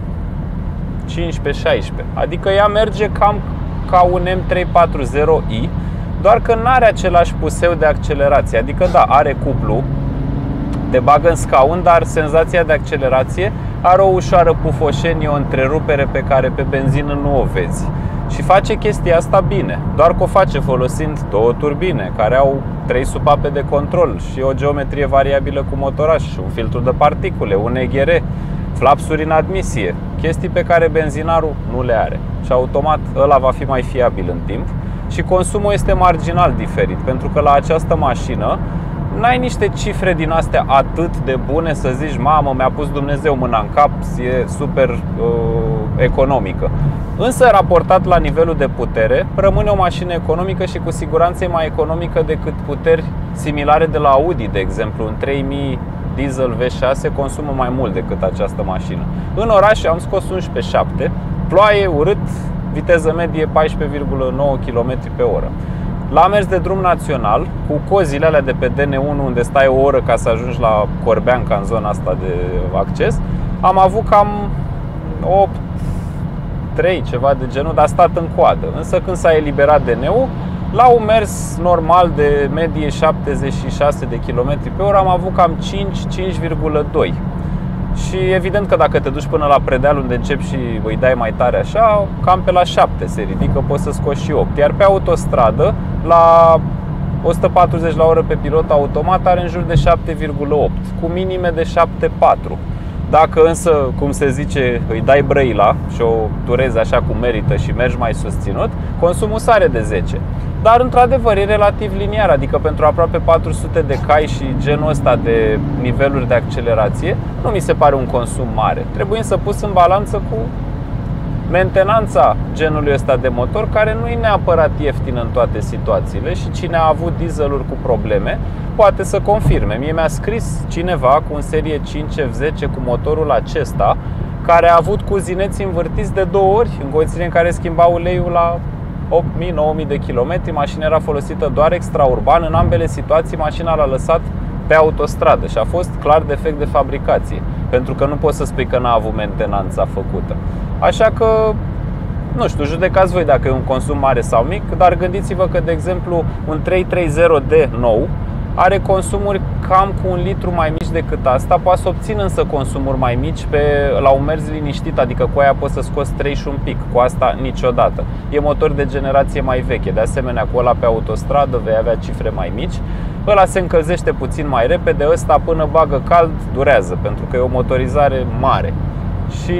cincisprezece șaisprezece. Adică ea merge cam ca un M trei patruzeci i, doar că nu are același puseu de accelerație. Adică da, are cuplu, te bagă în scaun, dar senzația de accelerație are o ușoară pufoșenie, o întrerupere pe care pe benzină nu o vezi. Și face chestia asta bine, doar că o face folosind două turbine care au trei supape de control și o geometrie variabilă cu motoraș, un filtru de particule, un E G R, flapsuri în admisie, chestii pe care benzinarul nu le are. Și automat ăla va fi mai fiabil în timp. Și consumul este marginal diferit, pentru că la această mașină n-ai niște cifre din astea atât de bune să zici, mamă, mi-a pus Dumnezeu mâna în cap, e super uh, economică. Însă, raportat la nivelul de putere, rămâne o mașină economică și cu siguranță e mai economică decât puteri similare de la Audi, de exemplu. Un trei mii diesel V șase consumă mai mult decât această mașină. În oraș am scos unsprezece șapte, ploaie, urât, viteză medie paisprezece virgulă nouă kilometri pe oră. La mers de drum național, cu cozile alea de pe D N unu, unde stai o oră ca să ajungi la Corbeanca, în zona asta de acces, am avut cam opt trei, ceva de genul, dar a stat în coadă. Însă când s-a eliberat D N-ul, la un mers normal de medie șaptezeci și șase de kilometri pe oră am avut cam cinci, cinci virgulă doi. Și evident că dacă te duci până la Predeal, unde începi și îi dai mai tare așa, cam pe la șapte se ridică, poți să scoți și opt. Iar pe autostradă, la o sută patruzeci la oră pe pilot automat, are în jur de șapte virgulă opt, cu minime de șapte virgulă patru. Dacă însă, cum se zice, îi dai brăila și o turezi așa cum merită și mergi mai susținut, consumul sare de zece. Dar într-adevăr e relativ liniar, adică pentru aproape patru sute de cai și genul ăsta de niveluri de accelerație nu mi se pare un consum mare. Trebuie să pus în balanță cu mentenanța genului ăsta de motor, care nu e neapărat ieftin în toate situațiile și cine a avut dieseluri cu probleme poate să confirme. Mie mi-a scris cineva cu un serie cinci F zece cu motorul acesta, care a avut cuzineți învârtiți de două ori în condiții în care schimba uleiul la opt mii nouă mii de kilometri. Mașina era folosită doar extraurban. În ambele situații mașina l-a lăsat pe autostradă și a fost clar defect de fabricație, pentru că nu poți să spui că n-a avut mentenanța făcută. Așa că, nu știu, judecați voi dacă e un consum mare sau mic, dar gândiți-vă că, de exemplu, un trei treizeci D nou are consumuri cam cu un litru mai mici decât asta. Poate să obțin însă consumuri mai mici pe, la un mers liniștit, adică cu aia poți să scoți trei și un pic, cu asta niciodată. E motor de generație mai veche, de asemenea cu ăla pe autostradă vei avea cifre mai mici. Ăla se încălzește puțin mai repede, ăsta până bagă cald durează, pentru că e o motorizare mare. Și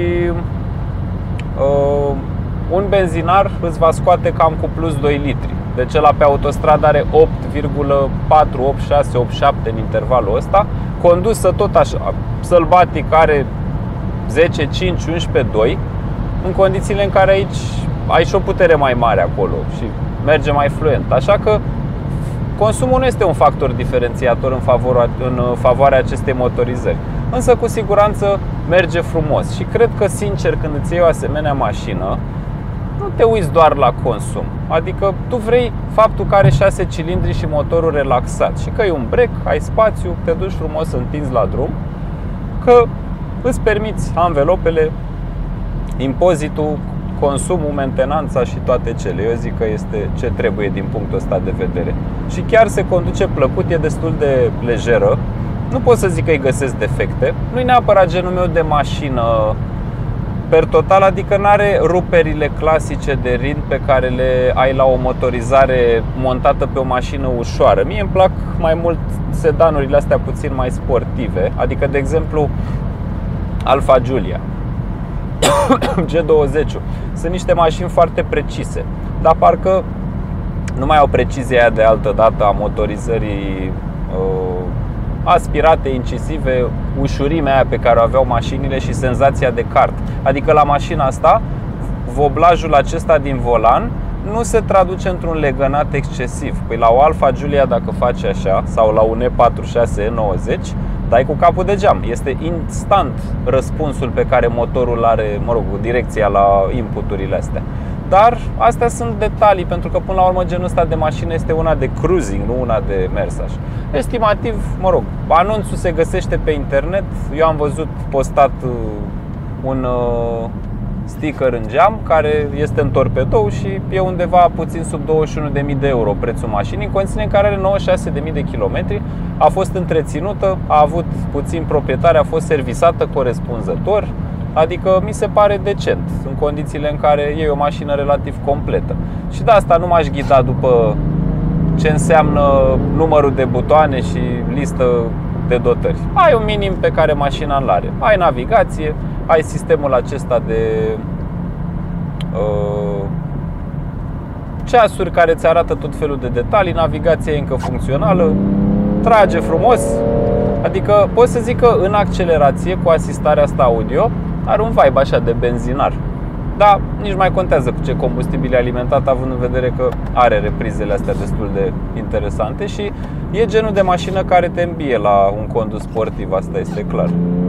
uh, un benzinar îți va scoate cam cu plus doi litri. Deci ăla pe autostradă are opt virgulă patru, opt virgulă șase, opt virgulă șapte în intervalul ăsta. Condusă tot așa, sălbatic are zece, cinci, unsprezece, doi. În condițiile în care aici ai și o putere mai mare acolo și merge mai fluent. Așa că consumul nu este un factor diferențiator în favoarea, în favoarea acestei motorizări. Însă cu siguranță merge frumos. Și cred că, sincer, când îți iei o asemenea mașină, nu te uiți doar la consum. Adică tu vrei faptul că are șase cilindri și motorul relaxat și că e un break, ai spațiu, te duci frumos, întinzi la drum, că îți permiți anvelopele, impozitul, consumul, mentenanța și toate cele. Eu zic că este ce trebuie din punctul ăsta de vedere. Și chiar se conduce plăcut, e destul de lejeră. Nu pot să zic că îi găsesc defecte. Nu-i neapărat genul meu de mașină per total, adică n-are ruperile clasice de rind pe care le ai la o motorizare montată pe o mașină ușoară. Mie îmi plac mai mult sedanurile astea puțin mai sportive, adică de exemplu Alfa Giulia, G douăzeci. Sunt niște mașini foarte precise, dar parcă nu mai au precizia aia de altă dată a motorizării uh, aspirate, incisive, ușurimea aia pe care o aveau mașinile și senzația de kart. Adică la mașina asta, voblajul acesta din volan nu se traduce într-un legănat excesiv. Păi la o Alfa Giulia, dacă faci așa, sau la un E patruzeci și șase, E nouăzeci, dai cu capul de geam. Este instant răspunsul pe care motorul are, mă rog, direcția la inputurile astea. Dar astea sunt detalii, pentru că până la urmă genul ăsta de mașină este una de cruising, nu una de mersaj. Estimativ, mă rog, anunțul se găsește pe internet. Eu am văzut postat un sticker în geam care este în torpedou și e undeva puțin sub douăzeci și unu de mii de euro prețul mașinii, în condiții în care are nouăzeci și șase de mii de kilometri. A fost întreținută, a avut puțin proprietari, a fost servisată corespunzător. Adică mi se pare decent în condițiile în care e o mașină relativ completă. Și de asta nu m-aș ghida după ce înseamnă numărul de butoane și listă de dotări. Ai un minim pe care mașina îl are. Ai navigație, ai sistemul acesta de uh, ceasuri care îți arată tot felul de detalii. Navigația e încă funcțională, trage frumos. Adică pot să zic că în accelerație, cu asistarea asta audio, are un vibe așa de benzinar. Dar nici mai contează cu ce combustibil e alimentat, având în vedere că are reprizele astea destul de interesante și e genul de mașină care te îmbie la un condus sportiv, asta este clar.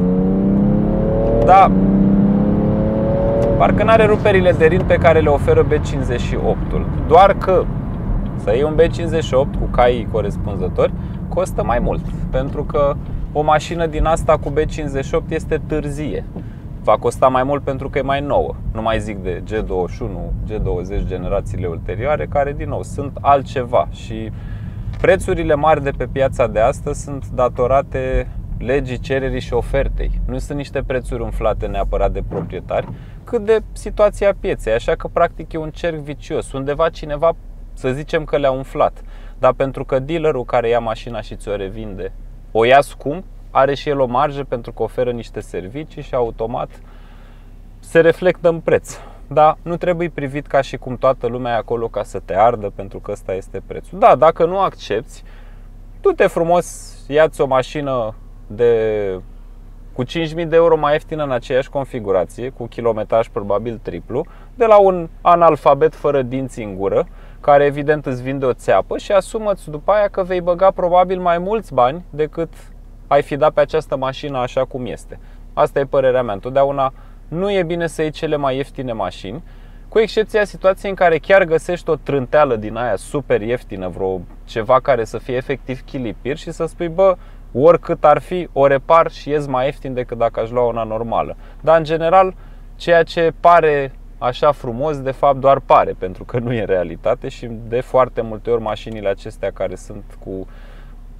Da, parcă n-are ruperile de rind pe care le oferă B cincizeci și opt-ul. Doar că să iei un B cincizeci și opt cu caii corespunzători costă mai mult, pentru că o mașină din asta cu B cincizeci și opt este târzie. Va costa mai mult pentru că e mai nouă. Nu mai zic de G douăzeci și unu, G douăzeci, generațiile ulterioare, care din nou sunt altceva. Și prețurile mari de pe piața de astăzi sunt datorate legii cererii și ofertei. Nu sunt niște prețuri umflate neapărat de proprietari, cât de situația pieței. Așa că practic e un cerc vicios. Undeva cineva, să zicem că le-a umflat, dar pentru că dealerul care ia mașina și ți-o revinde o ia scump, are și el o marjă pentru că oferă niște servicii și automat se reflectă în preț. Dar nu trebuie privit ca și cum toată lumea e acolo ca să te ardă, pentru că ăsta este prețul. Da, dacă nu accepti, du-te frumos, ia-ți o mașină de cu cinci mii de euro mai ieftină în aceeași configurație, cu kilometraj probabil triplu, de la un analfabet fără dinți în gură, care evident îți vinde o țeapă, și asumă-ți după aia că vei băga probabil mai mulți bani decât ai fi dat pe această mașină așa cum este. Asta e părerea mea. Întotdeauna nu e bine să iei cele mai ieftine mașini, cu excepția situației în care chiar găsești o trânteală din aia super ieftină, vreo ceva care să fie efectiv chilipir, și să spui, bă, oricât ar fi, o repar și ies mai ieftin decât dacă aș lua una normală. Dar în general, ceea ce pare așa frumos, de fapt doar pare, pentru că nu e realitate. Și de foarte multe ori mașinile acestea care sunt cu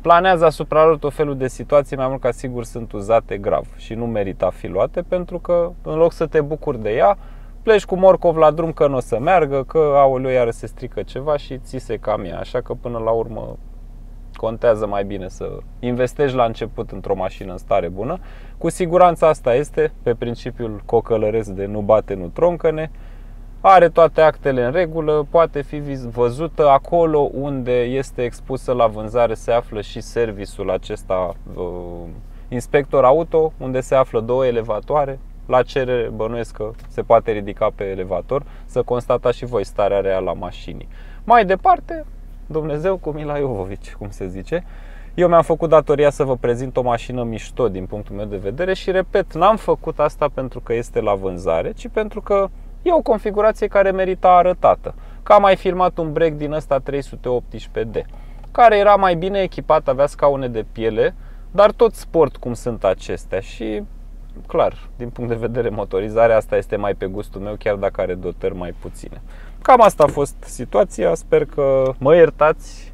planează asupra lor tot felul de situații, mai mult ca sigur sunt uzate grav și nu merită a fi luate, pentru că în loc să te bucuri de ea, pleci cu morcov la drum că nu o să meargă, că aoleu iară se strică ceva și ți se cam ea. Așa că până la urmă contează mai bine să investești la început într-o mașină în stare bună. Cu siguranță asta este, pe principiul cocălăresc de nu bate, nu troncăne. Are toate actele în regulă, poate fi văzută acolo unde este expusă la vânzare, se află și serviciul acesta uh, inspector auto, unde se află două elevatoare. La cerere bănuiesc că se poate ridica pe elevator să constatați și voi starea reală a mașinii. Mai departe, Dumnezeu cu Mila Iovovici, cum se zice. Eu mi-am făcut datoria să vă prezint o mașină mișto din punctul meu de vedere și repet, n-am făcut asta pentru că este la vânzare, ci pentru că e o configurație care merita arătată. Că am mai filmat un break din ăsta trei sute optsprezece D, care era mai bine echipat, avea scaune de piele, dar tot sport cum sunt acestea și clar, din punct de vedere motorizare, asta este mai pe gustul meu, chiar dacă are dotări mai puține. Cam asta a fost situația, sper că mă iertați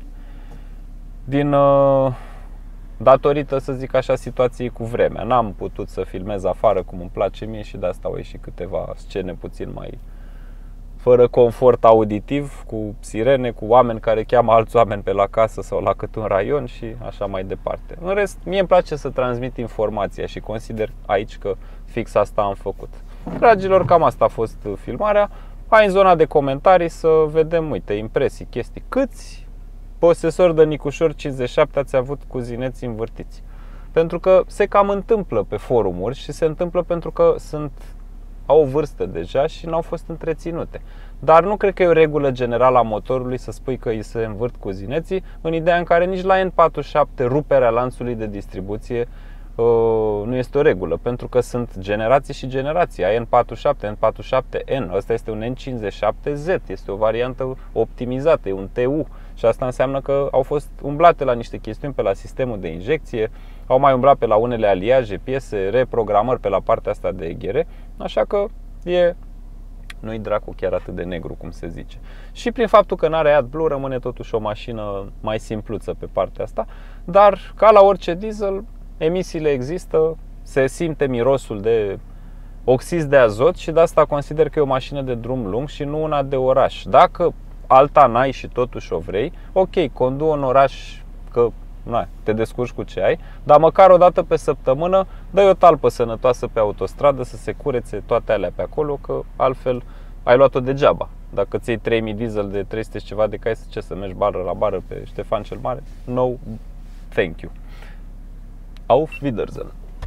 din uh, datorită, să zic așa, situației cu vremea. N-am putut să filmez afară cum îmi place mie și de asta au ieșit câteva scene puțin mai fără confort auditiv, cu sirene, cu oameni care cheamă alți oameni pe la casă sau la cât un raion și așa mai departe. În rest, mie îmi place să transmit informația și consider aici că fix asta am făcut. Dragilor, cam asta a fost filmarea. Hai în zona de comentarii să vedem, uite, impresii, chestii. Câți posesori de Nicușor cincizeci și șapte ați avut cu zineți învârtiți? Pentru că se cam întâmplă pe forumuri și se întâmplă pentru că sunt, au o vârstă deja și n-au fost întreținute. Dar nu cred că e o regulă generală a motorului să spui că îi se învârt cu zineții, în ideea în care nici la N patruzeci și șapte ruperea lanțului de distribuție nu este o regulă, pentru că sunt generații și generații. N patruzeci și șapte, N patruzeci și șapte N, ăsta este un N cincizeci și șapte Z, este o variantă optimizată, e un T U și asta înseamnă că au fost umblate la niște chestiuni pe la sistemul de injecție, au mai umblat pe la unele aliaje, piese, reprogramări pe la partea asta de E G R, așa că e, nu-i dracu chiar atât de negru cum se zice. Și prin faptul că n-are AdBlue rămâne totuși o mașină mai simpluță pe partea asta, dar ca la orice diesel, emisiile există, se simte mirosul de oxizi de azot și de asta consider că e o mașină de drum lung și nu una de oraș. Dacă alta n-ai și totuși o vrei, ok, condu în oraș că na, te descurci cu ce ai, dar măcar o dată pe săptămână dă-i o talpă sănătoasă pe autostradă să se curețe toate alea pe acolo, că altfel ai luat-o degeaba. Dacă ți iei trei mii diesel de trei sute ceva de cai, ce să mergi bară la bară pe Ștefan cel Mare? No, thank you. Auf Wiedersehen.